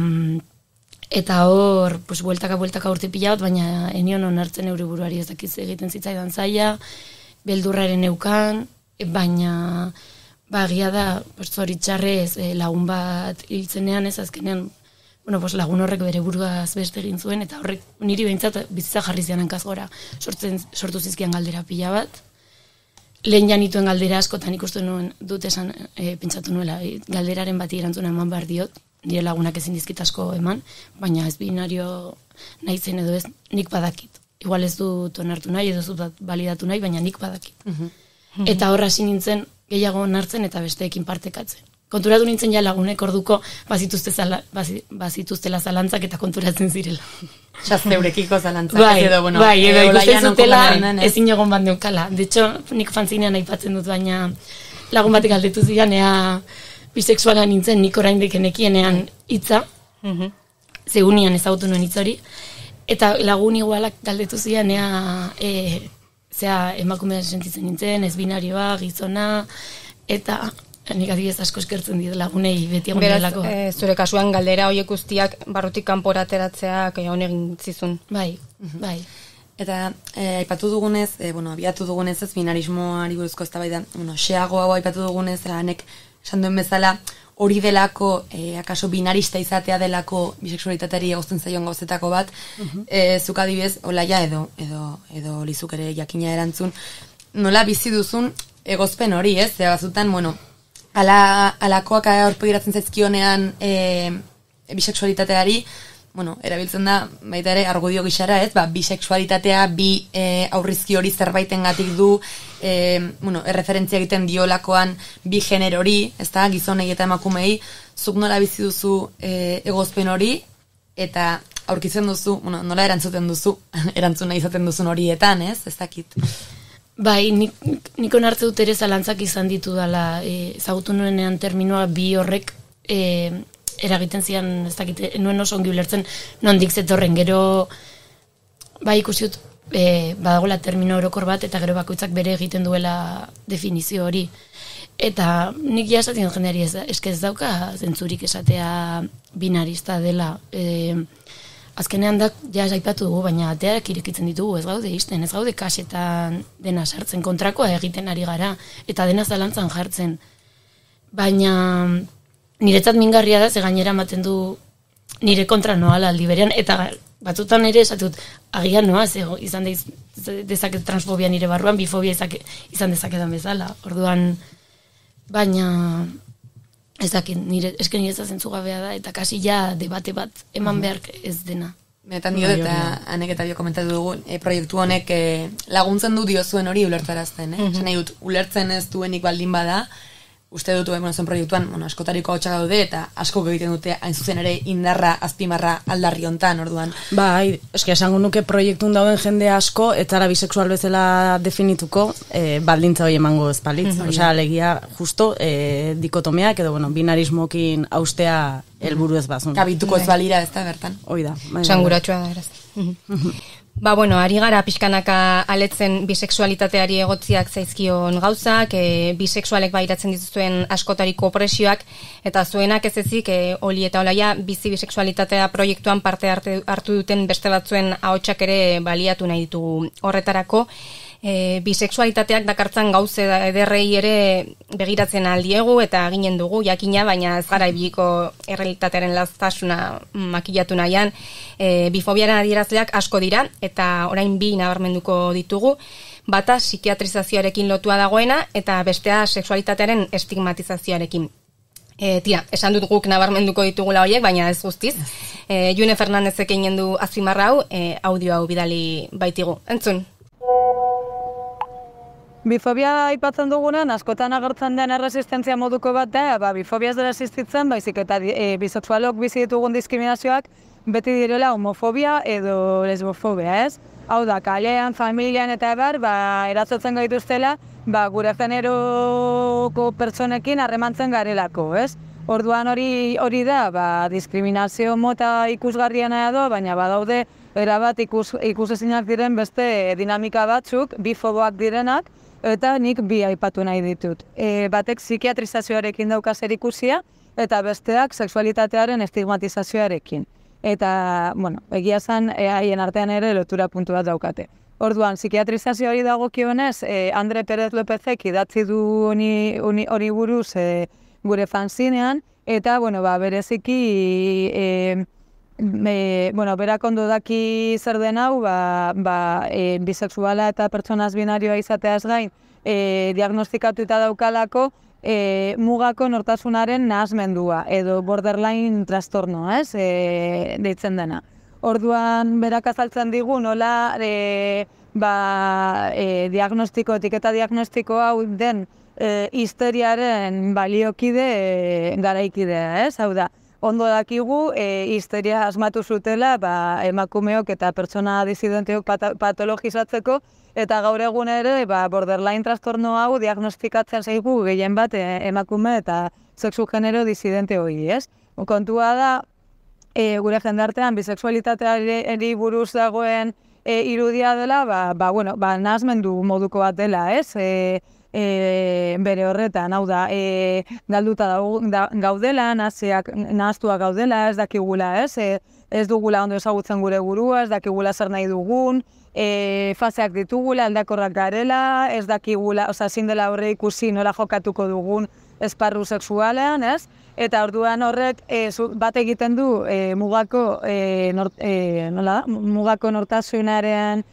eta hor, pues, bueltaka, bueltaka urte pila bat, baina enion onartzen eure buruari ez dakiz egiten zitzaidan zaila, beldurraren eukan, baina ba, gira da, pues, zoritxarrez lagun bat hiltzenean ez azkenean, bueno, pues, lagun horrek bere buruaz beste egin zuen, eta horrek niri behintzat bizitza jarri zian hankaz gora, sortzen, sortu zizkian galdera pila bat. Lehen janituen galdera askotan ikusten nuen dut esan, e, pentsatu nuela, e, galderaren bati erantzuna eman behar diot, nire lagunak ezin dizkit asko eman, baina ez binario nahi zen edo ez, nik badakit. Igual ez dut onartu nahi, edo ez dut validatu nahi, baina nik badakit. Mm-hmm. Eta horra hasi nintzen gehiago onartzen eta besteekin partekatzen. Konturatu nintzen ja lagunek orduko bazituzte zala, bazituztela zalantzak eta konturatzen zirela. Zeurekiko zalantzak. Bai, edo, bueno, bai, edo e, ikusten zutela ezin egon bat neukala. De hecho, nik fantzinean aipatzen dut, baina lagun batek galdetu zian, ea bisexuala nintzen, nik oraindik nekienean hitza, mm-hmm. zeunian ezagutu nuen hitz hori, eta lagun igualak galdetu zian, ea e, zea emakumea sentitzen nintzen, ez binarioa, gizona, eta nik adibidez asko eskertzen dit lagunei beti egon Beraz, delako. e, zure kasuan galdera horiek guztiak barrutik kanpora ateratzeak e, egin zizun. Bai, bai. Eta eh, aipatu dugunez, eh, bueno, abiatu dugunez ez binarismoari buruzko eztabaida, bueno, xeago hau aipatu dugunez, hanek esan duen bezala, hori delako, eh, akaso binarista izatea delako bisexualitateari egozten zaion gauzetako bat, uh-huh. eh, zuk adibidez, olaia edo, edo, edo lizuk ere jakina erantzun, nola bizi duzun egozpen hori, ez? Zea bazutan, bueno, ala, alakoak aurpegiratzen zaizkionean eh, bisexualitateari, bueno, erabiltzen da, baita ere, argudio gixara, ez, ba, bisexualitatea, bi e, aurrizki hori zerbaitengatik du, e, bueno, erreferentzia egiten diolakoan bi generori, ez da, gizonei eta emakumei, zuk nola bizi duzu e, egozpen hori, eta aurkitzen duzu, bueno, nola erantzuten duzu, erantzuna izaten duzun horietan, ez, ez dakit. Bai, nik, nik onartze dut ere zalantzak izan ditu dela, e, ezagutu nuenean terminoa bi horrek, e, eragiten zian, ez dakit, nuen oso ongi ulertzen, nondik zetorren, gero, bai ikusiut, e, badagoela termino orokor bat, eta gero bakoitzak bere egiten duela definizio hori. Eta nik ja esaten jendeari ez, eske ez dauka zentzurik esatea binarista dela. E, azkenean da, ja aipatu dugu, baina ateak irekitzen ditugu, ez gaude izten, ez gaude kasetan dena sartzen, kontrakoa egiten ari gara, eta dena zalantzan jartzen. Baina niretzat mingarria da, ze gainera ematen du nire kontra noala aldi berean, eta batzutan ere esatut, agian noa, ze izan deiz, dezaket transfobia nire barruan, bifobia izake, izan dezaketan bezala. Orduan, baina ez dakit, nire, eske nire zentzu gabea da, eta kasi ja debate bat eman behar ez dena. Benetan dio, eta anek eta bio komentatu dugu, e, proiektu honek e, laguntzen du diozuen hori ulertarazten, eh? Esan nahi dut, ulertzen ez duenik baldin bada, uste dut, bueno, zen proiektuan, bueno, askotariko hotxak daude, eta asko egiten dute, hain zuzen ere, indarra, azpimarra aldarri hontan, orduan. Bai, eski esango nuke proiektun dauden jende asko, etzara bisexual bezala definituko, e, baldintza hori emango ezpalitz. Mm-hmm. Osea, alegia, justo, e, dikotomeak, edo, bueno, binarismokin austea helburu ez bazun. Kabituko ez balira, ez da, bertan. Hoi da. Sanguratxoa da, eraz. Ba, bueno, ari gara pixkanaka aletzen bisexualitateari egotziak zaizkion gauzak, e, bisexualek bairatzen dituzuen askotariko presioak, eta zuenak ez ezik, e, Oli eta Olaia, bizi bisexualitatea proiektuan parte hartu duten beste batzuen ahotsak ere baliatu nahi ditugu horretarako. E, bisexualitateak dakartzan gauze ederrei ere begiratzen aldiegu eta ginen dugu jakina, baina ez gara ibiliko errealitatearen laztasuna makillatu nahian. E, bifobiaren adierazleak asko dira eta orain bi nabarmenduko ditugu. Bata psikiatrizazioarekin lotua dagoena eta bestea sexualitatearen estigmatizazioarekin. E, tira, esan dut guk nabarmenduko ditugula horiek, baina ez guztiz. E, June Fernandezek egin du azpimarra hau, e, audio hau bidali baitigu. Entzun. Bifobia aipatzen dugunen, askotan agertzen den erresistentzia moduko bat da, ba, bifobia ez dela existitzen, baizik eta e, bisexualok bizi ditugun diskriminazioak beti direla homofobia edo lesbofobia, ez? Hau da, kalean, familian eta ebar, ba, eratzotzen gaituztela, ba, gure generoko pertsonekin harremantzen garelako, ez? Orduan hori hori da, ba, diskriminazio mota ikusgarriena edo, baina badaude erabat ikus, ikusezinak diren beste dinamika batzuk, bifoboak direnak, eta nik bi aipatu nahi ditut. E, batek psikiatrizazioarekin dauka zerikusia, eta besteak sexualitatearen estigmatizazioarekin. Eta, bueno, egia zen, e, haien artean ere lotura puntu bat daukate. Orduan, psikiatrizazioari dagokionez, e, Andre Perez Lopezek idatzi du hori buruz e, gure fanzinean, eta, bueno, ba, bereziki, e, Me, bueno, berak ondo daki zer den hau, ba, ba, e, bisexuala eta pertsonaz binarioa izateaz gain, e, diagnostikatuta daukalako e, mugako nortasunaren nahasmendua, edo borderline trastorno, ez, e, deitzen dena. Orduan, berak azaltzen digu, nola e, ba, e, diagnostiko, etiketa diagnostiko hau den e, histeriaren baliokide e, garaikidea, ez, hau da. Ondo dakigu, e, histeria asmatu zutela ba, emakumeok eta pertsona disidenteok pat patologizatzeko, eta gaur egun ere ba, borderline trastorno hau diagnostikatzen zaigu gehien bat e, emakume eta sexu genero disidente hori, ez? Kontua da, e, gure jendartean bisexualitateari buruz dagoen e, irudia dela, ba, ba, bueno, ba, nahasmendu moduko bat dela, ez? E, e, bere horretan, hau da, e, galduta da, gaudela, naziak, nahaztuak gaudela, ez dakigula, ez? E, ez dugula ondo ezagutzen gure burua, ez dakigula zer nahi dugun, e, faseak ditugula, aldakorrak garela, ez dakigula, oza, ezin dela horre ikusi nola jokatuko dugun esparru sexualean, ez? Eta orduan horrek e, bat egiten du e, mugako, e, nort, e, nola, mugako nortasunaren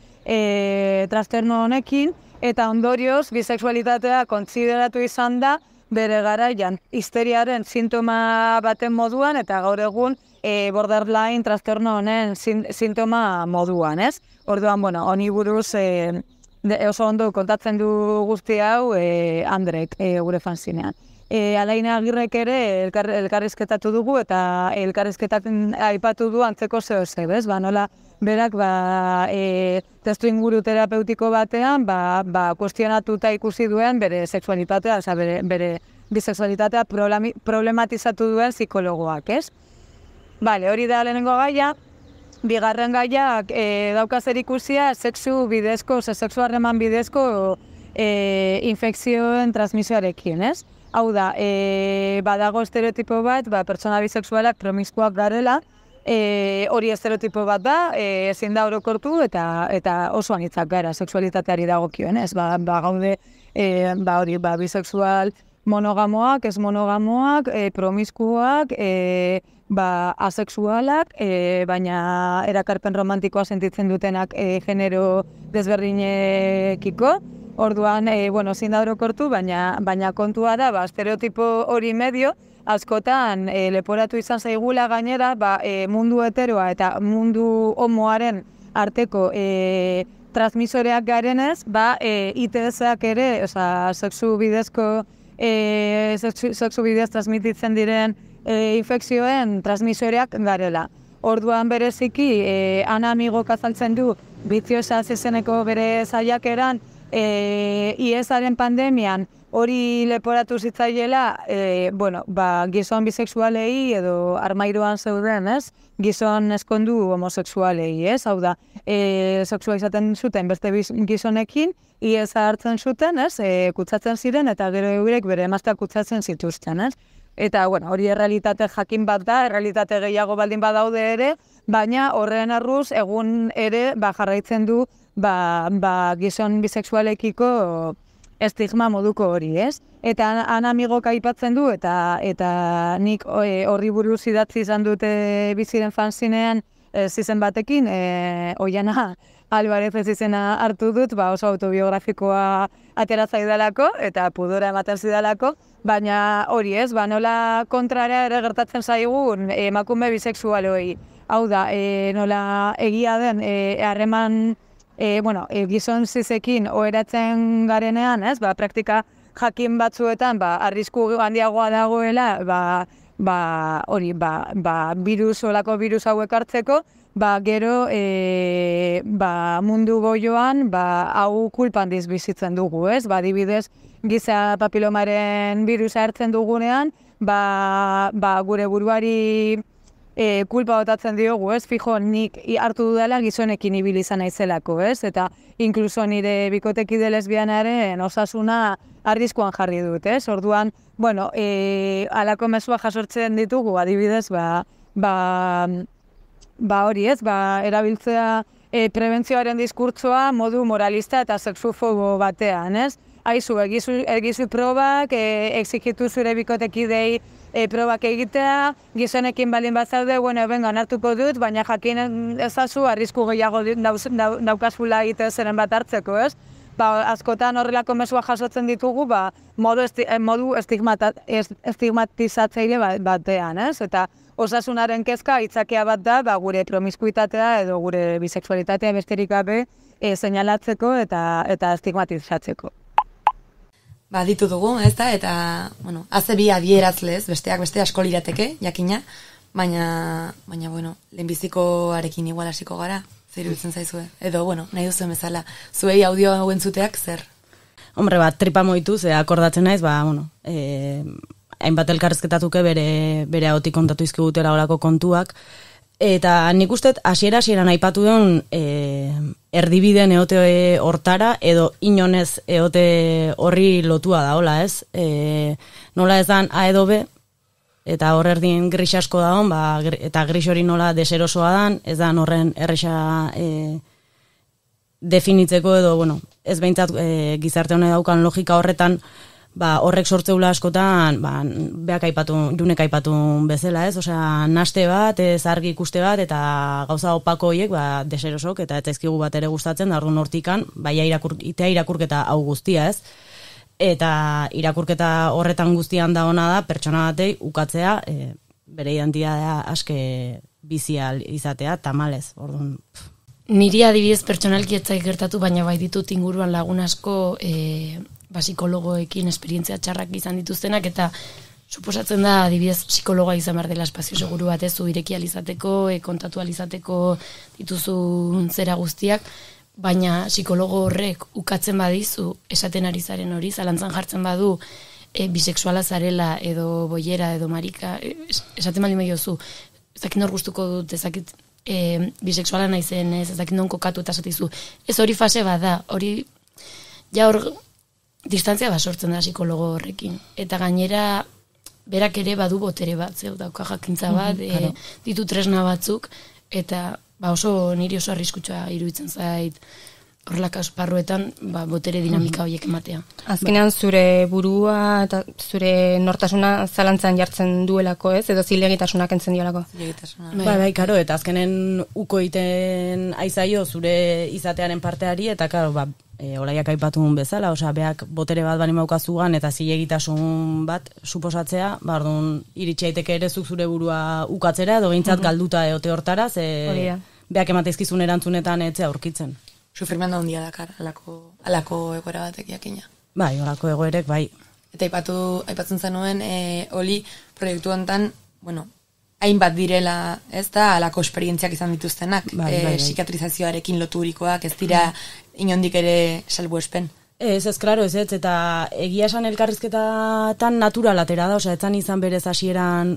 e, trastorno honekin, eta ondorioz bisexualitatea kontsideratu izan da bere garaian histeriaren sintoma baten moduan eta gaur egun e, borderline trastorno honen sintoma moduan, ez? Orduan, bueno, honi buruz e, de, oso ondo kontatzen du guzti hau e, Andrek e, gure fanzinean. E, Alaina Agirrek ere elkar, elkarrizketatu dugu eta elkarrizketatzen aipatu du antzeko zeo ze, bez? Ba, nola berak ba, e, testu inguru terapeutiko batean ba, ba, kuestionatuta ikusi duen bere sexualitatea, oza, bere, bere bisexualitatea problematizatu duen psikologoak, ez? Bale, hori da lehenengo gaia. Bigarren gaiak e, dauka zer ikusia sexu bidezko, oza, sexu harreman bidezko e, infekzioen transmisioarekin, ez? Hau da, e, badago estereotipo bat, ba, pertsona bisexualak promiskuak garela, e, hori estereotipo bat da, e, ezin da orokortu eta eta oso anitzak gara sexualitateari dagokioen, ez? Ba, ba gaude, e, ba hori, ba, bisexual monogamoak, ez monogamoak, e, promiskuak, e, ba, asexualak, e, baina erakarpen romantikoa sentitzen dutenak e, genero desberdinekiko. Orduan, e, bueno, zin da orokortu, baina, baina kontua da, ba, estereotipo hori medio, askotan e, leporatu izan zaigula gainera, ba, e, mundu heteroa eta mundu homoaren arteko e, transmisoreak garenez, ba, e, I T S-ak ere, oza, sexu bidezko, e, sexu, sexu bidez transmititzen diren e, infekzioen transmisoreak garela. Orduan bereziki, e, Ana Amigok azaltzen du, Biziosa izeneko bere saiakeran, E, I E S-aren pandemian hori leporatu zitzaiela, e, bueno, ba, gizon bisexualei edo armairuan zeuden, ez? Gizon eskondu homosexualei, ez? Hau da, e, sexua izaten zuten beste gizonekin, I E S-a hartzen zuten, ez? E, kutsatzen ziren eta gero eurek bere emazteak kutsatzen zituzten, ez? Eta, bueno, hori errealitate jakin bat da, errealitate gehiago baldin badaude ere, baina horren arruz egun ere ba, jarraitzen du Ba, ba, gizon bisexualekiko estigma moduko hori, ez? Eta Ana Amigok aipatzen du, eta eta nik horri buruz idatzi izan dute biziren fanzinean e, zizen batekin, e, Oiana Alvarez ez izena hartu dut, ba, oso autobiografikoa atera zaidalako, eta pudora ematen zidalako, baina hori ez, ba, nola kontrara ere gertatzen zaigun emakume bisexualoi. Hau da, e, nola egia den, harreman E, bueno, e, gizon zizekin oheratzen garenean, ez? Ba, praktika jakin batzuetan, ba, arrisku handiagoa dagoela, ba, ba, hori, ba, ba, virus, olako virus hauek hartzeko, ba, gero, e, ba, mundu goioan, ba, hau kulpandiz bizitzen dugu, ez? Ba, adibidez, giza papilomaren virusa hartzen dugunean, ba, ba, gure buruari E, kulpa botatzen diogu, ez? Fijo, nik hartu dudala gizonekin ibili izan naizelako, ez? Eta inkluso nire bikotekide lesbianaren osasuna arriskuan jarri dut, ez? Orduan, bueno, e, alako mezua jasortzen ditugu, adibidez, ba, ba, ba hori, ez? Ba, erabiltzea e, prebentzioaren diskurtsoa modu moralista eta sexufobo batean, ez? Aizu, egizu, egizu probak, e, exikitu zure bikotekidei E, probak egitea, gizonekin balin bat zaude, bueno, benga, hartuko dut, baina jakin ezazu arrisku gehiago daukazula egite zeren bat hartzeko, ez? Ba, askotan horrelako mesua jasotzen ditugu, ba, modu, esti, modu estigmata, estigmatizatzeile batean, ez? Eta osasunaren kezka itzakia bat da, ba, gure promiskuitatea edo gure bisexualitatea besterik gabe e, seinalatzeko eta, eta estigmatizatzeko. Ba, ditu dugu, ez da, eta, bueno, haze bi adierazlez, besteak beste asko lirateke, jakina, baina, baina, bueno, lehenbizikoarekin igual hasiko gara, zer iruditzen zaizue, edo, bueno, nahi duzuen bezala, zuei audio hauen zuteak, zer? Hombre, bat, tripa moitu, ze akordatzen naiz, ba, bueno, eh, hainbat elkarrezketatuke bere, bere ahotik kontatu izkigutera horako kontuak, Eta nik uste, hasiera-hasieran aipatu duen e, erdibiden eote hortara, edo inonez eote horri lotua daola, ez? E, nola ez dan A edo B, eta hor erdin gris asko dagoen, ba, eta gris hori nola deserosoa dan, ez dan horren erresa e, definitzeko edo, bueno, ez behintzat e, gizarte honek daukan logika horretan, ba, horrek sortzeula askotan, ba, beak aipatu, junek aipatu bezala, ez? Osea, naste bat, ez argi ikuste bat, eta gauza opako horiek, ba, deserosok, eta ez zaizkigu bat ere gustatzen, da orduan hortikan, baia irakur, itea irakurketa hau guztia, ez? Eta irakurketa horretan guztian da ona da, pertsona batei ukatzea, e, bere identitatea aske bizia izatea, tamalez, orduan. Niri adibidez pertsonalki ez zait gertatu, baina bai ditut inguruan lagun asko, e, ba, psikologoekin esperientzia txarrak izan dituztenak, eta suposatzen da, adibidez, psikologoa izan behar dela espazio seguru bat, ez, zu ireki alizateko, e, kontatu alizateko dituzun zera guztiak, baina psikologo horrek ukatzen badizu, esaten ari zaren hori, zalantzan jartzen badu, e, bisexuala zarela, edo boiera, edo marika, e, esaten baldin behiozu, ezakit nor gustuko dut, ezakit e, bisexuala naizen, ez, ezakit non kokatu eta esatizu, ez hori fase bada, hori, ja hor, distantzia bat sortzen da psikologo horrekin. Eta gainera, berak ere badu botere bat, zeu dauka jakintza bat, mm-hmm, claro. e, ditu tresna batzuk, eta ba oso niri oso arriskutsua iruditzen zait horrelako esparruetan ba, botere dinamika horiek ematea. Azkenean zure burua eta zure nortasuna zalantzan jartzen duelako, ez? Edo zilegitasuna kentzen diolako? Zilegitasuna. Bai, bai, karo, eta azkenen uko egiten aizaio zure izatearen parteari, eta karo, ba, e, olaiak aipatun bezala, osea, beak botere bat bani maukazugan eta zilegitasun bat suposatzea, ba, orduan, iritsi daiteke ere zuk zure burua ukatzera, edo behintzat uh-huh. galduta eote hortara, ze beak emateizkizun erantzunetan etzea aurkitzen. Sufrimendu handia dakar, alako, alako egoera batek jakina. Bai, alako egoerek, bai. Eta aipatu, aipatzen zenuen, e, oli proiektu honetan, bueno, hainbat direla, ez da, alako esperientziak izan dituztenak, bai, bai, bai. E, psikatrizazioarekin loturikoak, ez dira inondik ere salbuespen. Ez, ez, klaro, ez, ez, eta egia esan elkarrizketa tan natural atera da, osea, etzan izan berez hasieran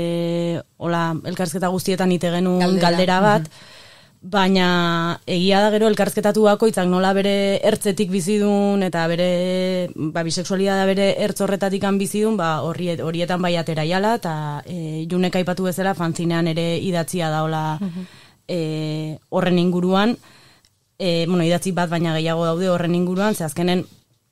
e, hola, elkarrizketa guztietan ite genuen galdera, galdera bat, mm-hmm. baina egia da gero elkarrizketatu bakoitzak nola bere ertzetik bizidun eta bere ba, bisexualidadea bere ertz horretatikan bizidun, ba, horri, horietan bai atera jala, eta e, junek aipatu bezala fanzinean ere idatzia daola mm-hmm. e, horren inguruan, e, bueno, idatzi bat baina gehiago daude horren inguruan, ze azkenen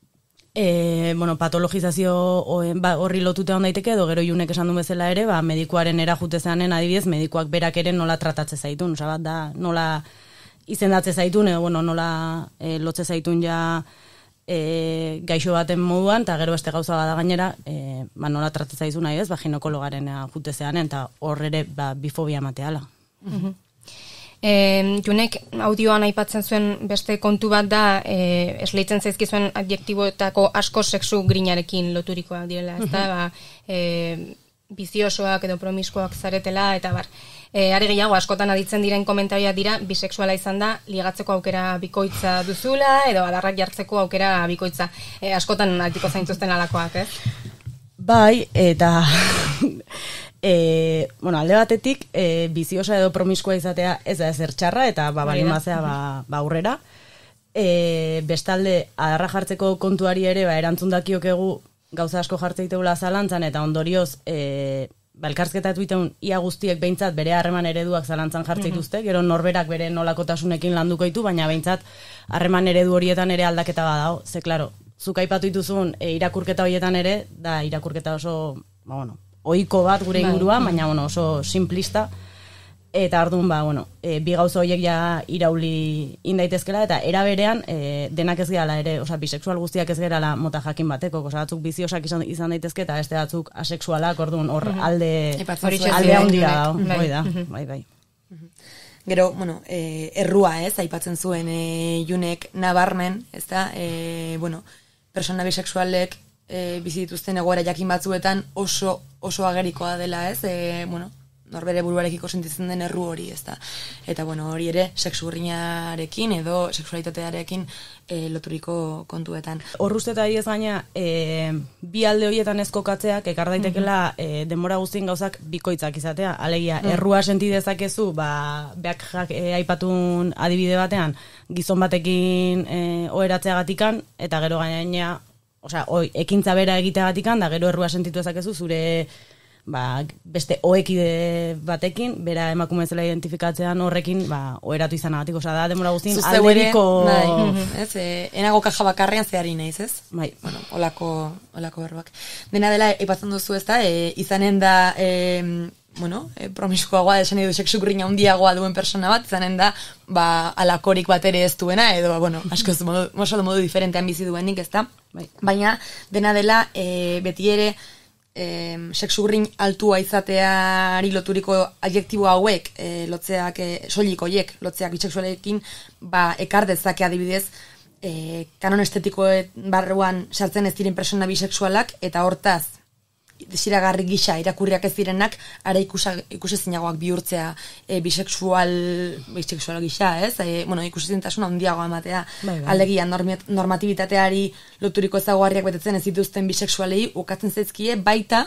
E, bueno, patologizazio ba, horri lotuta hon daiteke, edo gero junek esan duen bezala ere, ba, medikuaren erajute zeanen adibidez, medikuak berak ere nola tratatze zaitun, oza, bat da, nola izendatze zaitun, edo bueno, nola e, lotze zaitun ja e, gaixo baten moduan, eta gero beste gauza bada gainera, e, ba, nola tratatze zaitun nahi ez, ba, ginekologaren jute zeanen, eta hor ere ba, bifobia mateala. Mm-hmm. E, junek audioan aipatzen zuen beste kontu bat da e, esleitzen zaizkizuen adjektiboetako asko sexu grinarekin loturikoak direla, ez da, ba, e, biziosoak edo promiskoak zaretela, eta bar, e, are gehiago askotan aditzen diren komentarioak dira, bisexuala izan da, ligatzeko aukera bikoitza duzula, edo adarrak jartzeko aukera bikoitza, e, askotan altiko zaintuzten alakoak, ez? Bai, eta... E, bueno, alde batetik, e, biziosa edo promiskoa izatea ez da ezer txarra, eta ba, balin bazea ba, ba aurrera. E, bestalde, adarra jartzeko kontuari ere, ba, erantzun dakiokegu gauza asko jartzeitegula zalantzan, eta ondorioz, e, ba, elkarrizketatu iteun ia guztiek behintzat bere harreman ereduak zalantzan jartzeituzte, gero norberak bere nolakotasunekin landuko ditu, baina behintzat harreman eredu horietan ere aldaketa badao. Ze, klaro, zuk aipatu dituzun e, irakurketa horietan ere, da irakurketa oso, ba, bueno, ohiko bat gure inguruan, baina bueno, oso simplista, eta orduan ba, bueno, e, bi gauza horiek ja irauli indaitezkela, eta era berean e, denak ez gehala ere, osea, bisexual guztiak ez gerala mota jakin bateko, osea, batzuk biziosak izan, izan daitezke, eta beste batzuk asexualak, orduan hor alde, alde handia da, bai da, bai, bai. Gero, bueno, e, errua ez, aipatzen zuen e, junek nabarmen, ez da, e, bueno, persona bisexualek e, bizi dituzten egoera jakin batzuetan oso oso agerikoa dela, ez? E, bueno, norbere buruarekiko sentitzen den erru hori, ez da. Eta, bueno, hori ere, sexurrinarekin edo sexualitatearekin e, loturiko kontuetan. Hor uste eta ez gaina, e, bi alde horietan ez kokatzeak, ekar daitekela e, denbora guztien gauzak bikoitzak izatea. Alegia, mm. errua senti dezakezu, ba, beak jak, e, aipatun adibide batean, gizon batekin e, oheratzeagatikan, eta gero gaina, osea, oi, ekintza bera egiteagatikan, da gero errua sentitu dezakezu, zure ba, beste oekide batekin, bera emakume zela identifikatzean horrekin, ba, oheratu izanagatik, osea, da, demora guztin, alderiko... Bai, ez, e, enago kaja bakarrean zehari nahiz, ez? Bai. Bueno, olako, olako berbak. Dena dela, ipatzen duzu ez da, e, izanen da, e, bueno, e, promiskuagoa, esan edo sexukurriña handiagoa duen persona bat, izanen da, ba, alakorik bat ere ez duena, edo, bueno, askoz modu, modu, modu diferentean bizi duenik, ez da? Bai. Baina, dena dela, e, beti ere, E, sexugrin altua izateari loturiko adjektibo hauek e, lotzeak, e, soilik hoiek lotzeak bisexualekin, ba, ekar dezake adibidez e, kanon estetiko barruan sartzen ez diren persona bisexualak, eta hortaz desiragarri gisa irakurriak ez direnak ara ikusezinagoak bihurtzea e, bisexual bisexual gisa, ez? E, bueno, ikusezintasuna handiagoa ematea. Bai, bai. Alegia normatibitateari loturiko ezaugarriak betetzen ez dituzten bisexualei ukatzen zaizkie baita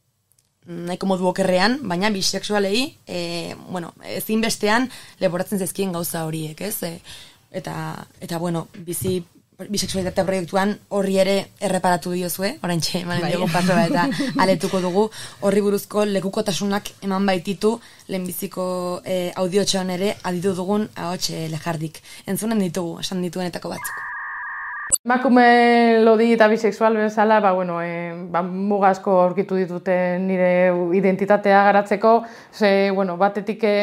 nahiko modu okerrean, baina bisexualei e, bueno, ezinbestean leporatzen zaizkien gauza horiek, ez? E, eta, eta bueno, bizi bisexualitate proiektuan horri ere erreparatu diozue, oraintxe emanen bai. Diogu pasoa eta aletuko dugu, horri buruzko lekukotasunak eman baititu lehenbiziko e, audiotxoan ere aditu dugun ahots lejardik. Entzunen ditugu, esan dituenetako batzuk. Emakume lodi eta bisexual bezala, ba, bueno, e, ba, mugazko aurkitu ditute nire identitatea garatzeko, ze, bueno, batetik... E,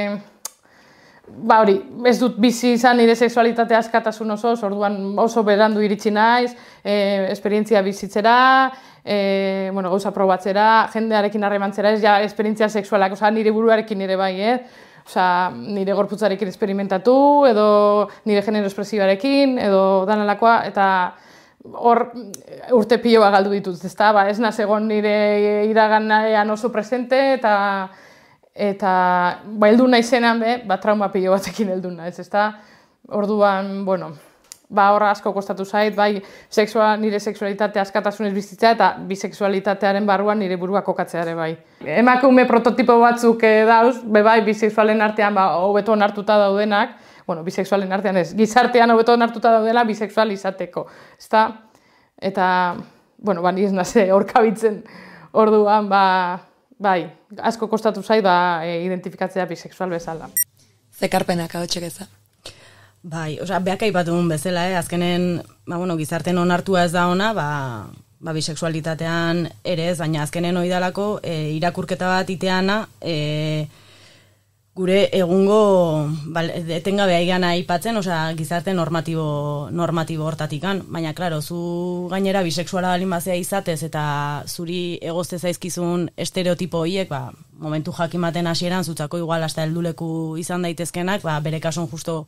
Ba hori, ez dut bizi izan nire sexualitatea askatasun osoz, orduan oso berandu iritsi naiz, e, esperientzia bizitzera, e, bueno, gauza probatzera, jendearekin harremantzera, ez ja esperientzia sexualak, oza, nire buruarekin nire bai, eh? Oza, nire gorputzarekin experimentatu, edo nire genero espresibarekin, edo danalakoa, eta hor urte piloa galdu ditut, ezta? Ba, ez naz egon nire iraganean oso presente, eta... eta ba, heldu naizenan be, ba, trauma pilo batekin heldu naiz, ezta? Orduan, bueno, ba, horra asko kostatu zait, bai, sexua, nire sexualitatea askatasunez bizitzea eta bisexualitatearen barruan nire burua kokatzea ere bai. Emakume prototipo batzuk eh, dauz, be bai, bisexualen artean ba, hobeto onartuta daudenak, bueno, bisexualen artean ez, gizartean hobeto onartuta daudela bisexual izateko, ezta? Eta, bueno, ba, ni ez naze horkabitzen orduan, ba, bai, asko kostatu zait da e, identifikatzea bisexual bezala. Zekarpenak ahotxek eza. Bai, osea, beak aipatu duen bezala, eh? Azkenen, ba, bueno, gizarten onartua ez da ona, ba, ba, bisexualitatean ere ez, baina azkenen oidalako e, irakurketa bat iteana, e, gure egungo ba, etengabe aigan aipatzen, osea, gizarte normatibo, normatibo hortatikan, baina, klaro, zu gainera bisexuala balin bazea izatez eta zuri egozte zaizkizun estereotipo horiek, ba, momentu jakimaten hasieran zutzako igual hasta helduleku izan daitezkenak, ba, bere kasun justo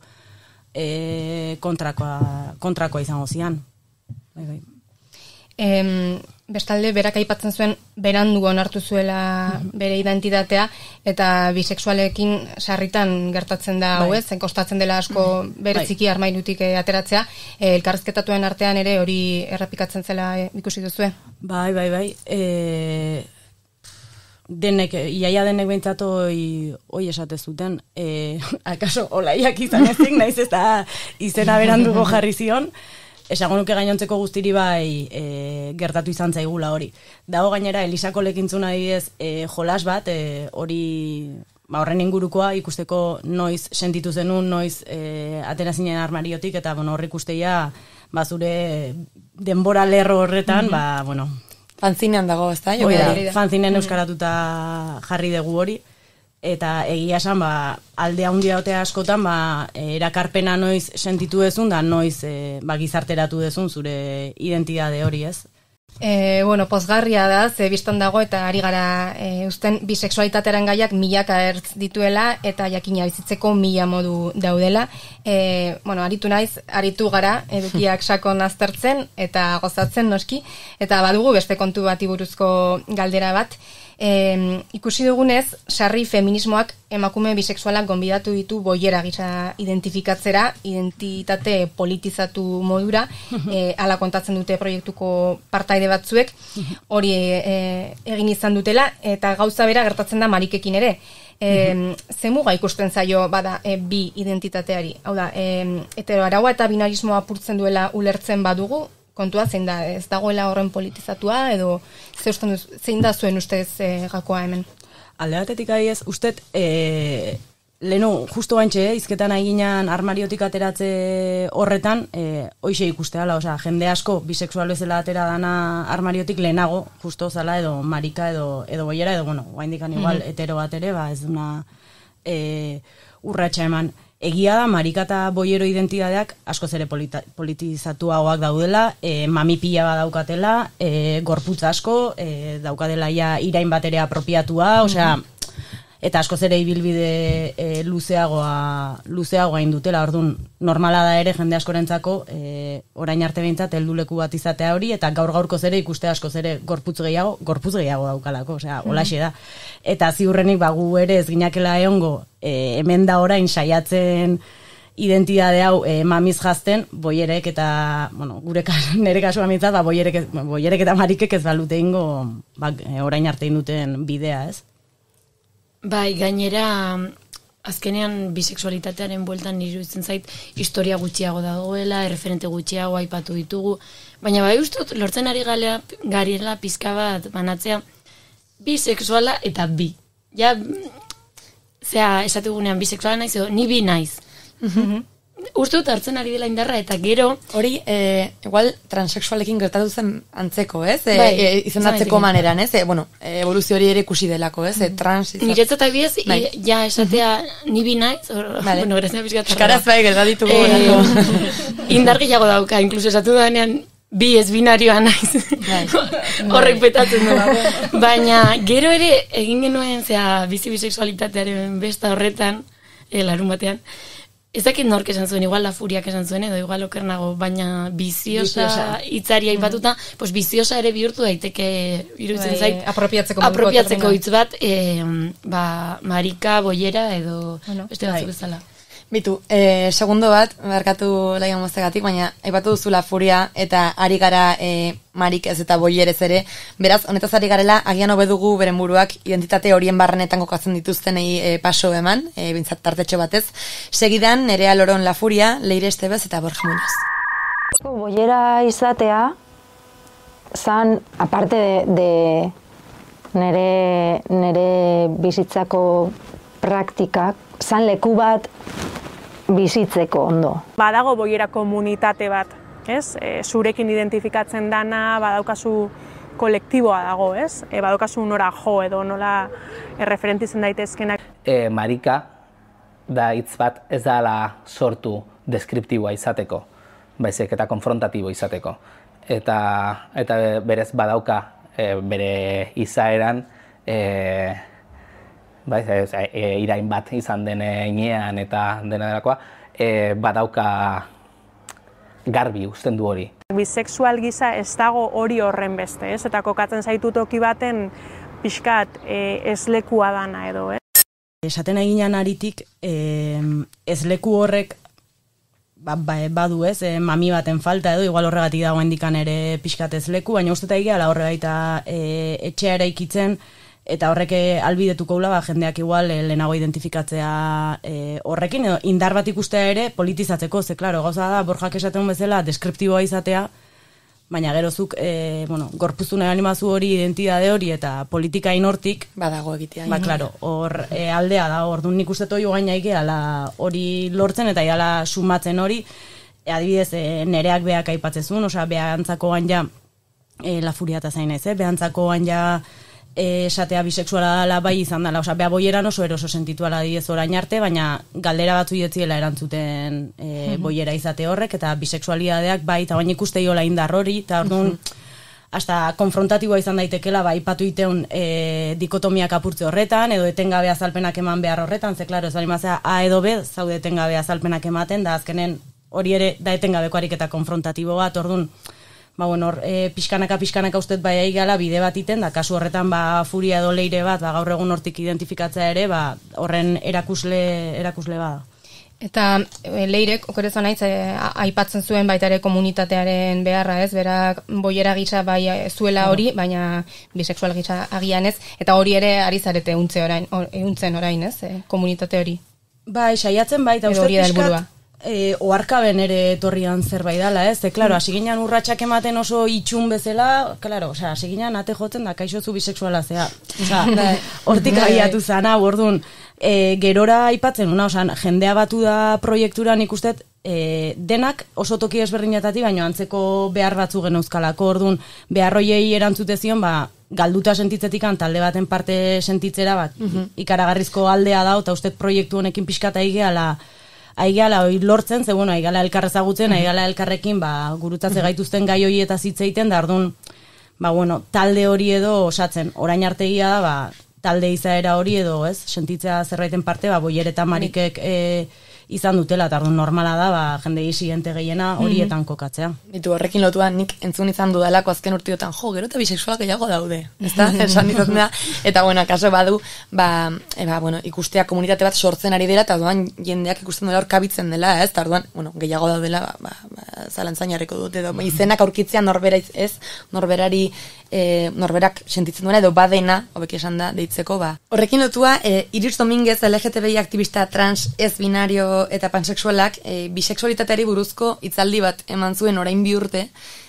e, kontrakoa, kontrakoa izango zian. Bai, bai. Em, bestalde, berak aipatzen zuen berandu onartu zuela bere identitatea eta bisexualekin sarritan gertatzen da hau, ez? Kostatzen dela asko bere txiki armairutik ateratzea, e, elkarrizketatuen artean ere hori errepikatzen zela e, ikusi duzue? Bai, bai, bai. E, denek, iaia denek behintzat hoi esate zuten, e, akaso olaiak izan ezik, naiz ez da izena berandugo jarri zion, esango nuke gainontzeko guztiri bai e, gertatu izan zaigula hori. Dago gainera, Elisako lekintzuna adibidez e, jolas bat, e, hori ba, horren ingurukoa ikusteko noiz sentitu zenun, noiz e, atera zinen armariotik, eta bueno, horrik usteia ba, zure denbora lerro horretan, mm-hmm. ba, bueno... Fanzinean dago, ez da? Oida, fanzinen euskaratuta jarri dugu hori. Eta egia esan, ba, alde handia otea askotan, ba, erakarpena noiz sentitu dezun, da noiz e, ba, gizarteratu dezun zure identitate hori, ez? E, bueno, pozgarria da, ze biztan dago, eta ari gara e, usten bisexualitatearen gaiak milaka ertz dituela, eta jakina bizitzeko mila modu daudela. E, bueno, aritu naiz, aritu gara, edukiak sakon aztertzen, eta gozatzen noski, eta badugu beste kontu bati buruzko galdera bat. E, ikusi dugunez, sarri feminismoak emakume bisexualak gonbidatu ditu boiera gisa identifikatzera, identitate politizatu modura, e, ala kontatzen dute proiektuko partaide batzuek, hori e, egin izan dutela, eta gauza bera gertatzen da Marikekin ere. E, ze muga ikusten zaio bada e, bi identitateari? Hau da, e, heteroaraua eta binarismoa apurtzen duela ulertzen badugu, kontua zein da, ez dagoela horren politizatua, edo ze usten duz, zein da zuen ustez e, gakoa hemen? Alde batetik adiez, ustet, e, leheno, justo bantxe, izketan eginan armariotik ateratze horretan, e, hoxe ikustea, la, osea, jende asko bisexual bezala atera dana armariotik lehenago, justo zala edo marika edo, edo boiera, edo, bueno, guaindikan igual, mm-hmm. hetero bat ere, ba, ez duna e, urratxa eman. Egia da, marika eta boiero identidadeak askoz ere polita, politizatuagoak daudela, e, mami pila bat daukatela, e, gorputz asko, e, daukatela ja irain bat ere apropiatua, osea, eta askoz ere ibilbide e, luzeagoa, luzeagoa indutela, orduan normala da ere jende askorentzako e, orain arte behintzat helduleku bat izatea hori, eta gaur gaurkoz ere ikuste askoz ere gorputz gehiago, gorputz gehiago daukalako, osea, holaxe da. Eta ziurrenik bagu ere ez ginakela egongo, e, hemen da orain saiatzen identitate hau e, mamiz jazten, boierek eta, bueno, gure nire kasua mintzat, ba, boierek, boierek eta marikek ez balute ingo, ba, orain arte induten bidea, ez? Bai, gainera, azkenean bisexualitatearen bueltan nire iruditzen zait, historia gutxiago dagoela, erreferente gutxiago aipatu ditugu, baina bai ustut, lortzen ari galea, gariela pizka bat banatzea, bisexuala eta bi. Ja, zea, esategunean bisexuala naiz, edo, ni bi naiz. Mm-hmm. Uste dut hartzen ari dela indarra, eta gero... Hori, e, igual, transexualekin gertatu zen antzeko, ez? E, bai, e, izendatzeko maneran, ez? E, bueno, evoluzio hori ere ikusi delako, ez? E, trans... Niretzat adibidez, bai. Ja esatea ni bi naiz, or, vale. Bueno, grazia pizkat... Eskaraz bai, gertatu e, indar gehiago dauka, inkluso esatu danean, bi ez binarioa naiz. Bai. Horrek petatzen du. Baina, gero ere, egin genuen, zera, bizi bisexualitatearen besta horretan, e, larun batean, ez dakit nork esan zuen, igual la furiak esan zuen, edo igual okernago, baina biziosa hitzaria ipatuta, mm-hmm. pues biziosa ere bihurtu daiteke, iruditzen zait, apropiatzeko, apropiatzeko hitz bat, e, ba, marika, boiera, edo bueno, beste batzu bezala. Bitu, e, segundo bat, barkatu laian moztegatik, baina aipatu duzu la furia, eta ari gara e, marik ez eta boierez ere, beraz, honetaz ari garela, agian hobedugu beren buruak identitate horien barrenetan kokatzen dituztenei e, paso eman, e, bintzat tartetxo batez. Segidan, Nerea Loron la furia, Leire Estebez eta Borja Muñoz. Boiera izatea, zan, aparte de, de nere, nere bizitzako praktikak, zan leku bat bizitzeko ondo. Badago boiera komunitate bat, ez? E, zurekin identifikatzen dana, badaukazu kolektiboa dago, ez? E, badaukazu nora jo edo nola erreferentitzen daitezkenak. E, marika da hitz bat ez dela sortu deskriptiboa izateko, baizik eta konfrontatibo izateko. Eta, eta berez badauka e, bere izaeran e, bai, ez, e, irain bat izan denean eta dena delakoa, e, badauka garbi uzten du hori. Bisexual gisa ez dago hori horren beste, ez? Eta kokatzen zaitu toki baten pixkat e, ez lekua dana edo, ez? Esaten eginan aritik, e, ez leku horrek ba, ba, badu ez, e, mami baten falta edo, igual horregatik dagoen dikan ere pixkat ez leku, baina uste eta egia, horre baita e, etxea eraikitzen, eta horrek albidetuko ula, ba, jendeak igual e, lehenago identifikatzea e, horrekin, edo indar bat ikustea ere politizatzeko, ze, klaro, gauza da, Borjak esaten bezala, deskriptiboa izatea, baina gerozuk, e, bueno, gorpuztune animazu hori, identitate hori, eta politika inortik, badago egitea. Ba, klaro, hor e, aldea da, hor dun nik uste toi gaina ala hori lortzen, eta iala sumatzen hori, e, adibidez, e, nereak beak aipatzezun, osea, behantzako gaina, e, la furia eta zain ez, eh? Behantzako gaina, esatea bisexuala dela bai izan dela, osea, beha boieran oso eroso sentituala diez orain arte, baina galdera batzu jetziela erantzuten e, mm-hmm. boiera izate horrek, eta bisexualidadeak bai, eta baina ikuste jola indar hori, eta orduan, mm-hmm. hasta konfrontatiboa izan daitekela, bai, ipatu iteun e, dikotomiak apurtze horretan, edo etengabe azalpenak eman behar horretan, ze, klaro, ez balimazea A edo B, zaude etengabe azalpenak ematen, da azkenen hori ere da etengabeko ariketa konfrontatibo bat, orduan, ba, bueno, e, pixkanaka, pixkanaka ustet bai aigala bide bat iten, da kasu horretan ba, furia edo leire bat, ba, gaur egun hortik identifikatzea ere, ba, horren erakusle, erakusle bada. Eta e, leirek, okorezo naiz, e, aipatzen zuen baita ere komunitatearen beharra, ez? Berak boiera gisa bai zuela hori, baina bisexual gisa agian ez, eta hori ere ari zarete untze orain, or, untzen orain, ez? E, komunitate hori. Bai, saiatzen bai, eta uste pixkat, e, oarkaben ere etorrian zerbait dala, ez? E, klaro, hasi ginean urratsak ematen oso itxun bezala, klaro, osea, hasi ginean ate jotzen da kaixo zu bisexuala zea. Osea, hortik abiatu zana, orduan, e, gerora aipatzen, una, osea, jendea batu da proiekturan ikustet, e, denak oso toki ezberdinetatik, baino antzeko behar batzu geneuzkalako, orduan, beharroiei erantzute zion, ba, galduta sentitzetikan talde baten parte sentitzera, bat, mm-hmm. ikaragarrizko aldea da, eta uste proiektu honekin pixkata aigeala, aigeala hori lortzen, ze bueno, aigeala elkar ezagutzen, mm-hmm. aigeala elkarrekin, ba, gurutzatze gaituzten gai hori eta hitz egiten, da orduan, ba, bueno, talde hori edo osatzen, orain artegia da, ba, talde izaera hori edo, ez, sentitzea zerbaiten parte, ba, boier eta marikek e, izan dutela, eta orduan normala da, ba, jende isigente gehiena horietan kokatzea. Bitu, horrekin lotuan nik entzun izan dudalako azken urtiotan, jo, gero eta bisexualak gehiago daude, ezta? Esan izaten da, eta bueno, akaso badu, ba, e, ba, bueno, ikustea komunitate bat sortzen ari dela, eta orduan jendeak ikusten dela hor kabitzen dela, ez? Eta orduan, bueno, gehiago daudela, ba, ba, ba, zalantzain jarriko dut, edo, izenak aurkitzea norbera ez, norberari, e, norberak sentitzen duena, edo badena, hobek esan da, deitzeko, ba. Horrekin lotua, e, Iris Dominguez, L G T B I aktivista trans ez binario eta pansexualak e, bisexualitateari buruzko hitzaldi bat eman zuen orain bi urte,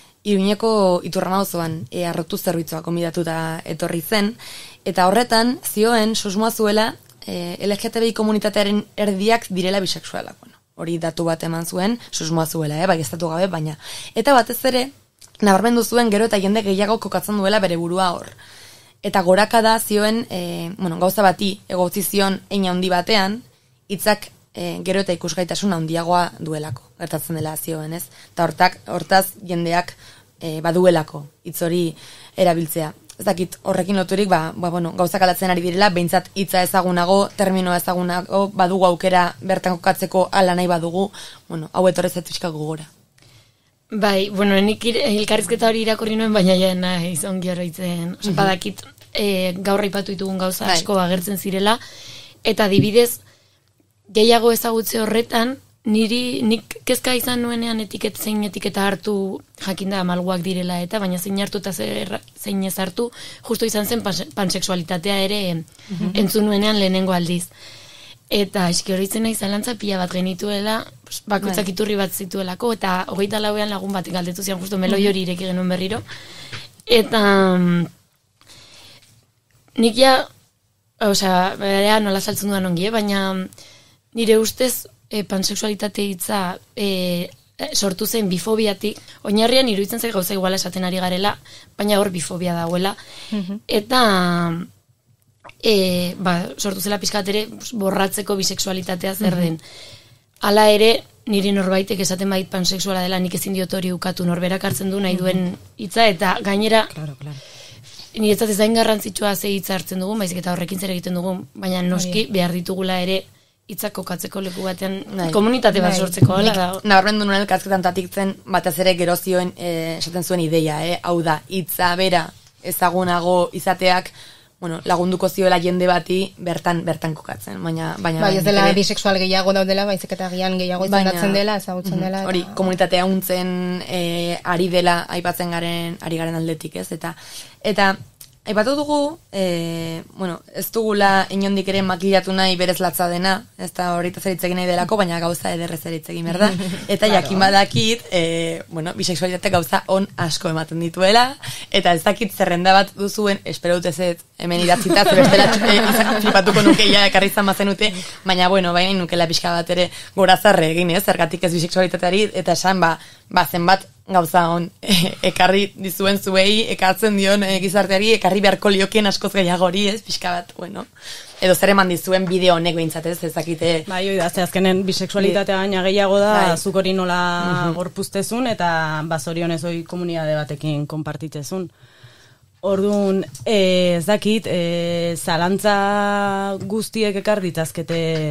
Iruñeko Iturramagozoan e, arrotu zerbitzua konbidatuta etorri zen, eta horretan zioen susmoa zuela e, L G T B I komunitatearen erdiak direla bisexualak. Bueno, hori datu bat eman zuen, susmoa zuela, eh, bai estatu gabe, baina. Eta batez ere, nabarmendu zuen gero eta jende gehiago kokatzen duela bere burua hor. Eta goraka da zioen, e, bueno, gauza bati egotzi zion hein handi batean, hitzak E, gero eta ikusgaitasun handiagoa duelako, gertatzen dela zioen, ez? Eta hortak, hortaz jendeak e, baduelako hitz hori erabiltzea. Ez dakit, horrekin loturik, ba, ba, bueno, gauzak aldatzen ari direla, behintzat hitza ezagunago, terminoa ezagunago, badugu aukera bertan kokatzeko ala nahi badugu, bueno, hau etorrez etxika gogora. Bai, bueno, nik elkarrizketa hori irakurri nuen, baina jena izan gioroitzen, oza, mm-hmm. badakit e, gaur aipatu ditugun gauza bai. Asko agertzen zirela, eta adibidez, gehiago ezagutze horretan, niri, nik kezka izan nuenean etiket, zein etiketa hartu jakinda malguak direla eta, baina zein hartu eta zein ez hartu, justo izan zen pansexualitatea ere mm-hmm. entzun nuenean lehenengo aldiz. Eta eski hori zen nahi zalantza pila bat genituela, bakoitzak iturri bat zituelako, eta hogeita lauean lagun bat galdetu zian, justo meloi hori ireki genuen berriro. Eta nik ja, osea, berea nola saltzen duan ongi, baina nire ustez, e, pansexualitate hitza e, sortu zen bifobiatik, oinarrian iruditzen zait gauza iguala esaten ari garela, baina hor bifobia dagoela, mm-hmm. eta e, ba, sortu zela pixkat ere borratzeko bisexualitatea zer den. Hala ere, niri norbaitek esaten bait pansexuala dela, nik ezin diot hori ukatu, norberak hartzen du nahi duen hitza, eta gainera, claro, claro. Niretzat ez dain garrantzitsua ze hitza hartzen dugun, baizik eta horrekin zer egiten dugun, baina noski behar ditugula ere hitzak kokatzeko leku batean nahi. Komunitate bat sortzeko. Nabarmendu nuen elkarrizketan tatiktzen batez ere gerozioen e, esaten zuen ideia, eh? Hau da, hitza bera ezagunago izateak, bueno, lagunduko zioela jende bati bertan bertan kokatzen, baina baina bai, ez dela ere, bisexual gehiago daudela, baizik eta agian gehiago izendatzen dela, ezagutzen dela. Hori, eta komunitatea untzen e, ari dela aipatzen garen ari garen aldetik, ez? Eta eta aipatu dugu, e, bueno, ez dugula inondik ere makillatu nahi berez latza dena, ez da horita zer hitz egin nahi delako, baina gauza ederrez zer hitz egin berda. Eta claro. Jakin badakit, e, bueno, bisexualitate gauza on asko ematen dituela, eta ez dakit zerrenda bat duzuen, espero dut ez hemen idatzita, zer bestela e, flipatuko nukeia ekarri izan bazenute, baina bueno, baina nukela pixka bat ere gorazarre egin, ez, zergatik ez bisexualitateari, eta esan, ba, ba zenbat gauza hon e, ekarri dizuen zuei, ekartzen dion e, gizarteari, ekarri beharko liokien askoz gehiagori, ez, pixka bat, bueno, edo zer eman dizuen bideo honek behintzatez, ezakite. Bai, oi da, ze azkenen bisexualitatea gaina gehiago da, bai. Zuk hori nola uh-huh. gorpuztezun, eta bazorionez hoi komunitate batekin konpartitzezun. Orduan, ez dakit, e, zalantza guztiek ekar ditazkete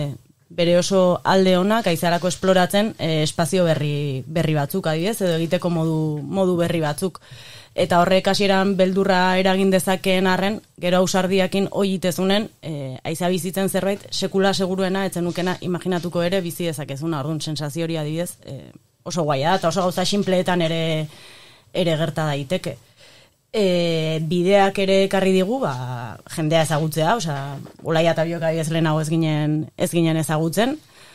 bere oso alde onak aizarako esploratzen e, espazio berri, berri batzuk, adibidez, edo egiteko modu, modu berri batzuk. Eta horrek hasieran beldurra eragin dezakeen arren, gero ausardiakin hoi itezunen, e, aiza bizitzen zerbait, sekula seguruena, etzen nukena imaginatuko ere bizi dezakezuna, orduan, sensazio hori adibidez, e, oso guaia da, eta oso gauza sinpleetan ere, ere gerta daiteke. E, bideak ere ekarri digu, ba, jendea ezagutzea, osea, Olaia eta Biok adibidez lehenago ez ginen, ez ginen ezagutzen,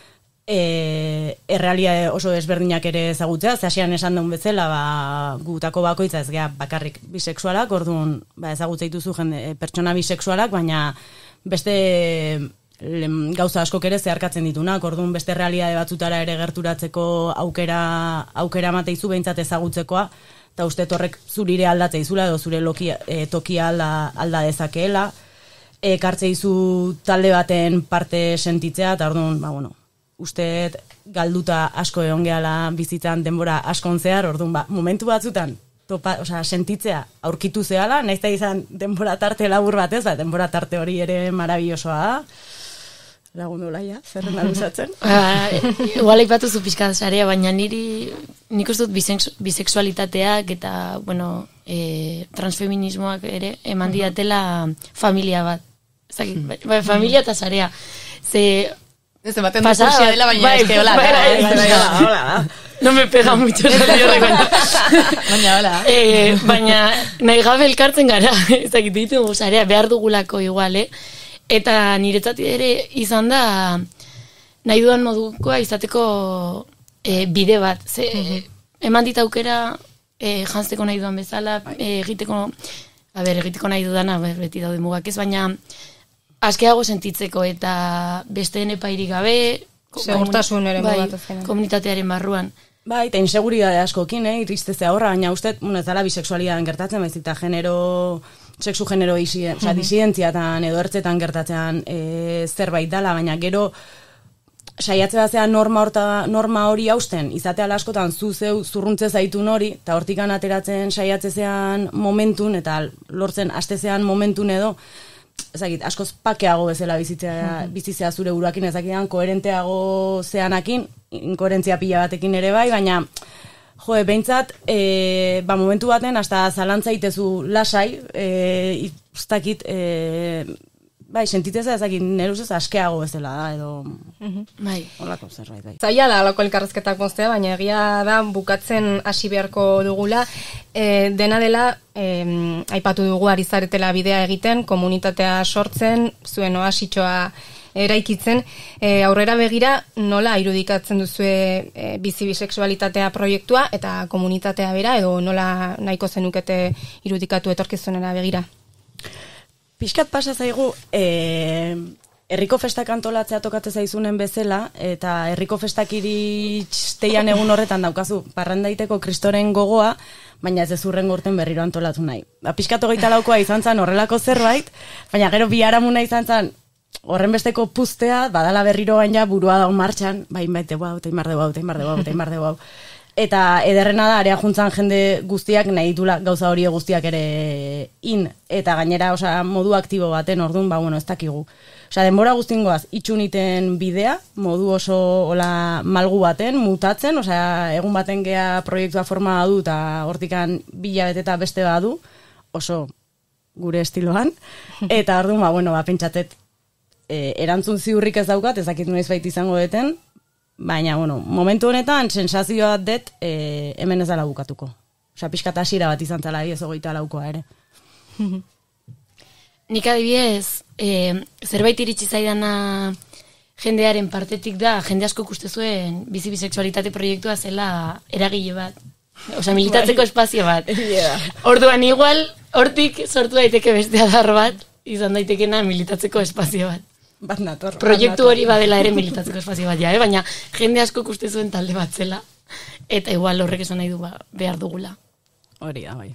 e, errealia oso ezberdinak ere ezagutzea, ze hasian esan duen bezala, ba, gutako bakoitza ez gea bakarrik bisexualak, orduan ba, ezagutza dituzu jende, pertsona bisexualak, baina beste lem, gauza askok ere zeharkatzen ditunak, orduan beste realitate batzutara ere gerturatzeko aukera, aukera mateizu behintzat ezagutzekoa, eta uste horrek zurire aldatza izula, edo zure lokia, e, tokia alda, alda dezakeela, ekartze izu talde baten parte sentitzea, eta orduan, ba, bueno, uste galduta asko egon gehala bizitzan denbora askon zehar, orduan, ba, momentu batzutan, topa, osea, sentitzea aurkitu zehala, nahiz da izan denbora tarte labur batez, ba, denbora tarte hori ere marabillosoa da, lagundu Olaia, zerrenda luzatzen. Igual aipatu zu pixkat sarea, baina niri nik uste dut bisexualitateak eta, bueno, e, transfeminismoak ere eman diatela familia bat. Zaki, bai, familia eta sarea. Ze... Ez ematen du kursia dela, baina ez que hola. Hola, no me pega mucho. Baina hola. Baina nahi gabe elkartzen gara, ezakit ditu sarea behar dugulako igual, eh? Eta niretzat ere izan da nahi duan modukoa izateko e, bide bat. Ze, mm-hmm. Eman dit aukera e, jantzeko nahi duan bezala, e, egiteko, a ber, egiteko nahi dudana, ber, beti daude mugak ez, baina askeago sentitzeko eta besteen epairik gabe, segurtasun ere bai, mugatu komunitatearen barruan. Bai, eta inseguridade askokin, eh, iristezea horra, baina uste, bueno, ez dala bisexualitatean gertatzen, baizik eta genero... sexu genero isi, mm-hmm. oza, disidentziatan edo ertzetan gertatzean e, zerbait dala, baina gero saiatzea zean norma, orta, norma hori hausten, izatea askotan zu zeu zurruntze zaitun hori, eta hortikan ateratzen saiatzezean momentun, eta lortzen astezean momentun edo, ezagit, askoz pakeago bezala bizitzea, mm-hmm. bizitzea zure buruakin, ezakidan koherenteago zeanakin, inkoherentzia pila batekin ere bai, baina jo, behintzat, e, ba, momentu baten, hasta zalantza itezu lasai, e, ustakit, e, bai, sentitzeza ezakit, nire ustez askeago bezala da, edo, mm-hmm. bai, holako zerbait, bai. Zaila da, alako elkarrezketak moztea, baina egia da, bukatzen hasi beharko dugula, e, dena dela, e, aipatu dugu ari zaretela bidea egiten, komunitatea sortzen, zuen oasitxoa eraikitzen, e, aurrera begira nola irudikatzen duzue e, bizi bisexualitatea proiektua eta komunitatea bera, edo nola nahiko zenukete irudikatu etorkizunera begira? Piskat pasa zaigu, e, herriko festak antolatzea tokatzen zaizunen bezala, eta herriko festak iristeian egun horretan daukazu parrandaiteko kristoren gogoa, baina ez ez urrengo urten berriro antolatu nahi. Ba, piskat hogeita laukoa izan zen horrelako zerbait, baina gero biharamuna izan zen horren besteko puztea, badala berriro gaina burua daun martxan, bain baite guau, tein barde guau, tein barde guau, tein barde guau. Eta ederrena da, area juntzan jende guztiak nahi ditula gauza hori guztiak ere in, eta gainera, osea, modu aktibo baten, orduan, ba, bueno, ez dakigu. Osea, denbora guztingoaz, itxuniten bidea, modu oso hola malgu baten, mutatzen, osea, egun baten gea proiektua forma du, eta hortikan bila beteta beste badu, oso gure estiloan, eta orduan, ba, bueno, ba, pentsatet, E, erantzun ziurrik ez daukat, ezakit noiz bait izango deten, baina, bueno, momentu honetan, sensazioa det, e, hemen ez dala bukatuko. Osa, pixkat hasiera bat izan zala, ez ogoita laukoa ere. Nik adibidez, e, zerbait iritsi zaidana jendearen partetik da, jende asko ikuste zuen bizi bisexualitate proiektua zela eragile bat. Osea, militatzeko espazio bat. Orduan, igual, hortik sortu daiteke beste adar bat, izan daitekena militatzeko espazio bat. Bat nator. Proiektu hori badela ere militatzeko espazio bat, ja, eh? Baina jende asko ikuste zuen talde bat zela, eta igual horrek esan nahi du ba, behar dugula. Hori da, bai.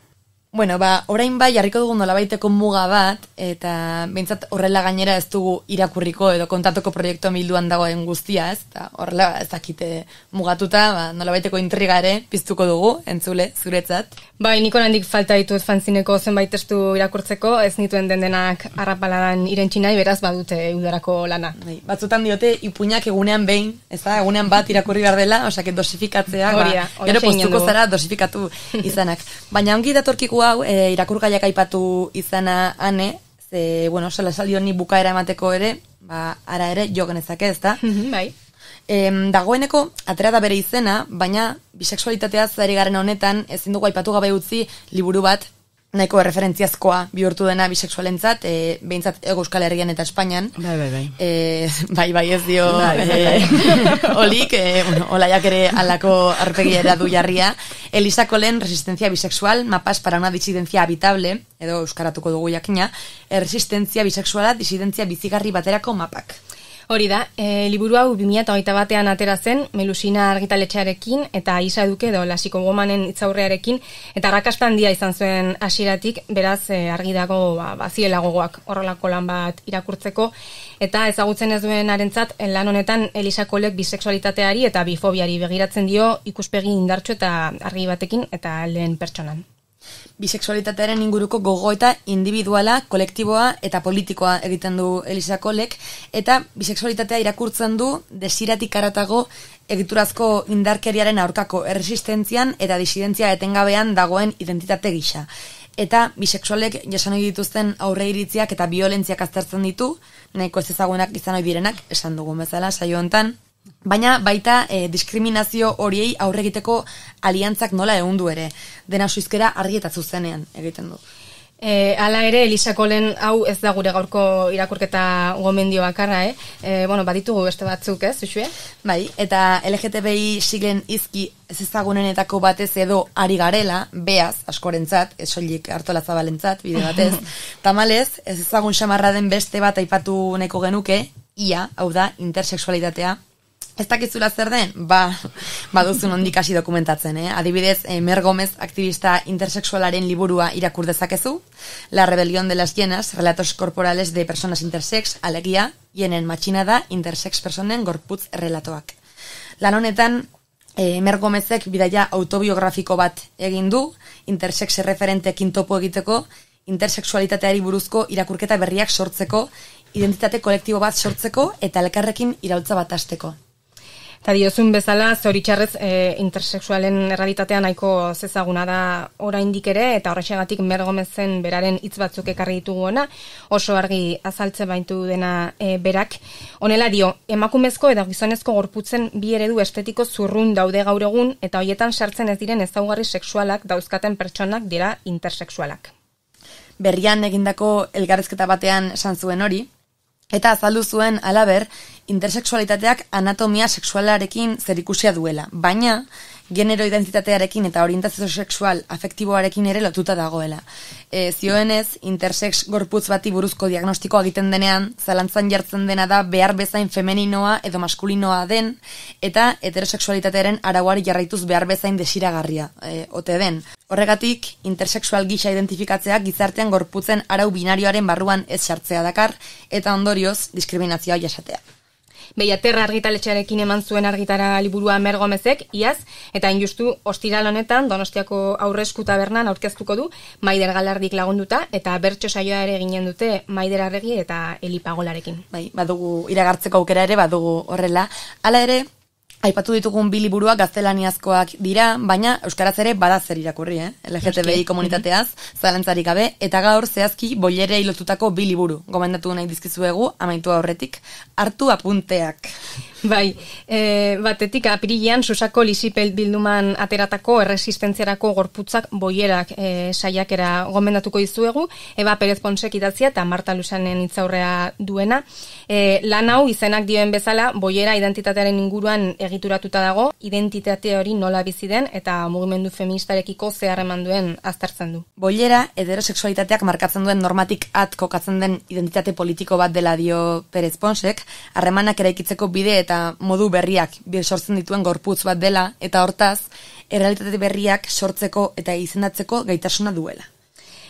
Bueno, ba, orain bai, jarriko dugu nolabaiteko muga bat, eta behintzat horrela gainera ez dugu irakurriko edo kontatuko proiektua bilduan dagoen guztia, ez? Eta horrela ez dakite mugatuta, ba, nolabaiteko intriga ere piztuko dugu, entzule, zuretzat. Bai, niko handik falta ditut fanzineko zenbait testu irakurtzeko, ez nituen dendenak arrapaladan irentsi nahi, beraz badute udarako lana. Bai, batzutan diote, ipuinak egunean behin, ez da, egunean bat irakurri behar dela, osake dosifikatzea, ba, gero postuko zara dosifikatu izanak. Baina ongi datorkiku hau, e, irakurgaiak aipatu izana ane, ze, bueno, sola salio ni bukaera emateko ere, ba, ara ere jo genezake, ez da? Bai. E, dagoeneko, atera da bere izena, baina bisexualitatea zari garen honetan, ezin dugu aipatu gabe utzi liburu bat, nahiko referentziazkoa bihurtu dena bisexualentzat, e, behintzat Ego Euskal Herrian eta Espainian. Bai, bai, bai. E, bai, bai, ez dio bai, bai, bai. E, olik, e, bueno, olaiak ere alako arpegiera du jarria. Elisa Colen, Resistencia bisexual, mapas para una disidencia habitable, edo euskaratuko dugu jakina, resistentzia bisexuala, disidentzia bizigarri baterako mapak. Hori da, e, liburu hau bi mila hogeita batean atera zen, Melusina argitaletxearekin eta Isa Duke edo Lasiko Gomanen hitzaurrearekin, eta arrakasta handia izan zuen hasieratik, beraz e, argi dago ba, baziela gogoak horrelako lan bat irakurtzeko, eta ezagutzen ez duen arentzat, lan honetan Elisa Colek bisexualitateari eta bifobiari begiratzen dio ikuspegi indartsu eta argi batekin eta lehen pertsonan. Bisexualitatearen inguruko gogoeta individuala, kolektiboa eta politikoa egiten du Elisa Colek, eta bisexualitatea irakurtzen du desiratik haratago egiturazko indarkeriaren aurkako erresistentzian eta disidentzia etengabean dagoen identitate gisa. Eta bisexualek jasan ohi dituzten aurre iritziak eta biolentziak aztertzen ditu, nahiko ez ezagunak izan ohi direnak, esan dugun bezala saio hontan. Baina baita e, diskriminazio horiei aurre egiteko aliantzak nola ehundu ere, dena suizkera argi eta zuzenean egiten du. E, ala ere, Elisa Colen hau ez da gure gaurko irakurketa gomendio bakarra, eh? E, bueno, baditugu beste batzuk, ez, Uxue? Bai, eta L G T B I siglen izki ez ezagunenetako batez edo ari garela, beaz, askorentzat, ez soilik Artolazabalentzat, bide batez, tamalez, ez ezagun xamarra den beste bat aipatu nahiko genuke, ia, hau da, intersexualitatea. Ez dakizula zer den? Ba, baduzun ondik hasi dokumentatzen, eh? Adibidez, Mer Gomez aktivista intersexualaren liburua irakur dezakezu, La rebelión de las hienas, relatos corporales de personas intersex, alegia, hienen matxinada intersex personen gorputz relatoak. Lan honetan, eh, Mer Gomezek bidaia autobiografiko bat egin du, intersex referentekin topo egiteko, intersexualitateari buruzko irakurketa berriak sortzeko, identitate kolektibo bat sortzeko eta elkarrekin iraultza bat hasteko. Eta diozun bezala, zoritxarrez e, intersexualen errealitatea nahiko zezaguna da oraindik ere, eta horrexegatik Mer Gomezen beraren hitz batzuk ekarri dituguena, oso argi azaltze baitu dena e, berak. Honela dio, emakumezko eta gizonezko gorputzen bi eredu estetiko zurrun daude gaur egun, eta hoietan sartzen ez diren ezaugarri sexualak dauzkaten pertsonak dira intersexualak. Berrian egindako elkarrezketa batean esan zuen hori, eta azaldu zuen halaber, intersexualitateak anatomia sexualarekin zerikusia duela, baina genero identitatearekin eta orientazio sexual afektiboarekin ere lotuta dagoela. E, zioenez, intersex gorputz bati buruzko diagnostikoa egiten denean, zalantzan jartzen dena da behar bezain femeninoa edo maskulinoa den, eta heterosexualitatearen arauari jarraituz behar bezain desiragarria, e, ote den. Horregatik, intersexual gisa identifikatzeak gizartean gorputzen arau binarioaren barruan ez sartzea dakar, eta ondorioz diskriminazioa jasatea. Behiaterra argitaletxearekin eman zuen argitara liburua Mer Gomezek, iaz, eta injustu ostiral honetan Donostiako Aurresku Tabernan aurkeztuko du, Maider Galardik lagunduta, eta bertso saioa ere eginen dute Maider Arregi eta Eli Pagolarekin. Bai, badugu iragartzeko aukera ere, badugu horrela. Hala ere, aipatu ditugun bi liburuak gaztelaniazkoak dira, baina euskaraz ere bada zer irakurri, eh? L G T B I komunitateaz, zalantzarik gabe, eta gaur zehazki boierei lotutako bi liburu. Gomendatu nahi dizkizuegu, amaitu aurretik, hartu apunteak. Bai, e, batetik apirilean Susako Lisipel bilduman ateratako erresistentziarako gorputzak boierak e, saiakera gomendatuko dizuegu, Eba Perez Ponsek idatzia eta Marta Lusanen hitzaurrea duena. E, lan hau izenak dioen bezala, boiera identitatearen inguruan egituratuta dago, identitate hori nola bizi den eta mugimendu feministarekiko ze harreman duen aztertzen du. Boiera, heterosexualitateak markatzen duen normatik at kokatzen den identitate politiko bat dela dio Perez Ponsek, harremanak eraikitzeko bide eta modu berriak bir sortzen dituen gorputz bat dela, eta hortaz, errealitate berriak sortzeko eta izendatzeko gaitasuna duela.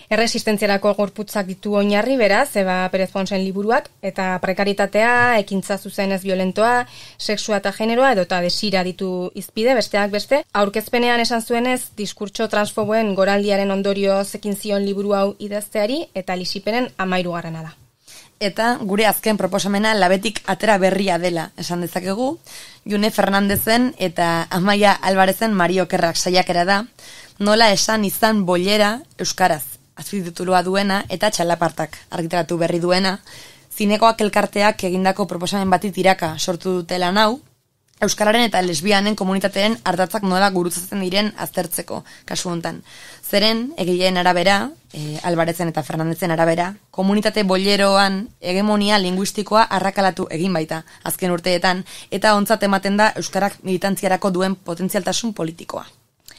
Erresistentziarako gorputzak ditu oinarri, beraz, Eba Perez Ponsen liburuak, eta prekaritatea, ekintza zuzenez violentoa, sexua eta generoa, edo eta desira ditu izpide, besteak beste. Aurkezpenean esan zuenez, diskurtso transfoboen goraldiaren ondorioz ekin zion liburu hau idazteari, eta lisipenen amairugarrena da. Eta gure azken proposamena labetik atera berria dela, esan dezakegu, June Fernandezen eta Amaia Albarezen Mario Kerrak saiakera da, nola esan izan bollera euskaraz, azpititulua duena eta txalapartak argitaratu berri duena, zinekoak elkarteak egindako proposamen bati tiraka sortu dute lan hau, euskararen eta lesbianen komunitateen ardatzak nola gurutzatzen diren aztertzeko, kasu hontan. Zeren, egileen arabera, e, Albarezen eta Fernandezen arabera, komunitate bolleroan hegemonia linguistikoa arrakalatu egin baita, azken urteetan, eta ontzat ematen da euskarak militantziarako duen potentzialtasun politikoa.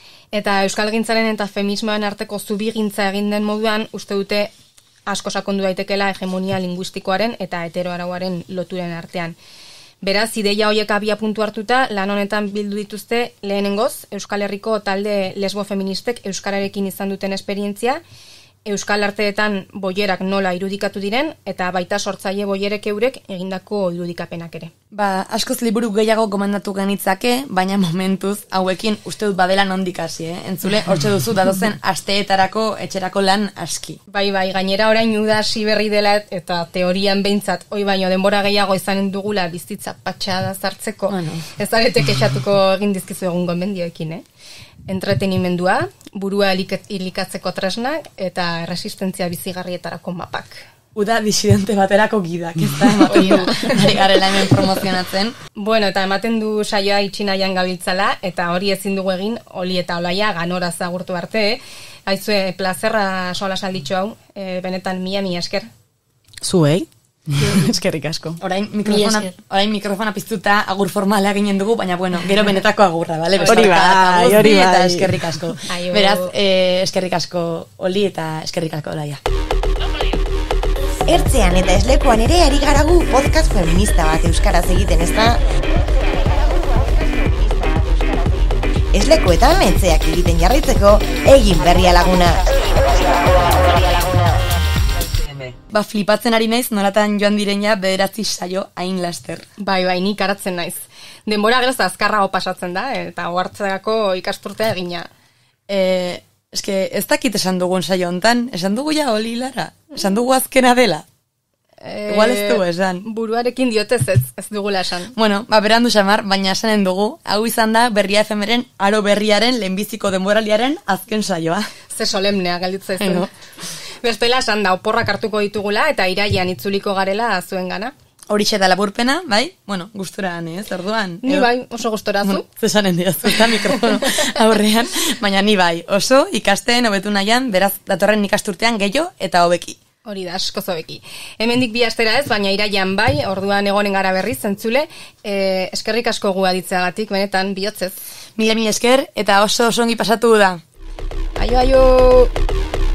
Eta euskalgintzaren eta feminismoen arteko zubigintza egin den moduan, uste dute asko sakondu daitekela hegemonia linguistikoaren eta heteroarauaren loturen artean. Beraz, ideia horiek abia puntu hartuta, lan honetan bildu dituzte lehenengoz, Euskal Herriko talde lesbo-feministek euskararekin izan duten esperientzia, euskal arteetan boierak nola irudikatu diren, eta baita sortzaile boierek eurek egindako irudikapenak ere. Ba, askoz liburu gehiago gomendatu genitzake, baina momentuz hauekin uste dut badela nondik hasi, eh? Entzule, hortxe duzu datozen asteetarako etxerako lan aski. Bai, bai, gainera orain uda hasi berri dela eta teorian behintzat, oi baino denbora gehiago izanen dugula bizitza patxada zartzeko, bueno. Ez zarete kexatuko egin dizkizu egun gomendioekin, eh? Entretenimendua, burua hilikatzeko tresnak eta resistentzia bizigarrietarako mapak. Uda disidente baterako gidak, ez da ematen du, ari garela hemen promozionatzen. Bueno, eta ematen du saioa itxinaian gabiltzala, eta hori ezin dugu egin, Oli eta Olaia ganora zagurtu arte, haizue plazerra sola salditxo hau, e, benetan mila mila esker. Zuei? Eskerrik asko. Orain mikrofona, orain mikrofona piztuta agur formala ginen dugu, baina bueno, gero benetako agurra, bale? Hori bai, hori bai. Eta eskerrik asko. Beraz, eh, eskerrik asko Oli eta eskerrik asko Olaia. Ertzean eta eslekuan ere ari garagu podcast feminista bat euskaraz egiten, ez da? Eslekuetan etzeak egiten jarraitzeko, egin berria laguna. Ba, flipatzen ari naiz, nolatan joan direina bederatzi saio hain laster. Bai, bai, nik aratzen naiz. Denbora geroz azkarrago pasatzen da, eta ohartzerako ikasturtea egina. E, eske, ez dakit esan dugun saio hontan, esan dugu ja Oli Lara, esan dugu azkena dela. E, Igual ez du esan. Buruarekin diotez ez, ez dugula esan. Bueno, ba, berandu xamar, baina esanen dugu, hau izan da Berria F Mren aro berriaren lehenbiziko denboraliaren azken saioa. Ze solemnea galditza izan. Bestela esan da, oporrak hartuko ditugula eta iraian itzuliko garela zuen gana. Horixe da laburpena, bai? Bueno, gustura ez, orduan. Ni bai, oso gustora zu. Bueno, zesanen diazu, eta mikrofono aurrean, baina ni bai, oso ikasten hobetu nahian, beraz datorren ikasturtean gehiago eta hobeki. Hori da, asko zobeki. Hemendik bi astera ez, baina iraian bai, orduan egonen gara berriz, zentzule, eh, eskerrik asko gu aditzeagatik, benetan, bihotzez. Mila mila esker, eta oso oso ongi pasatu da. Aio, aio!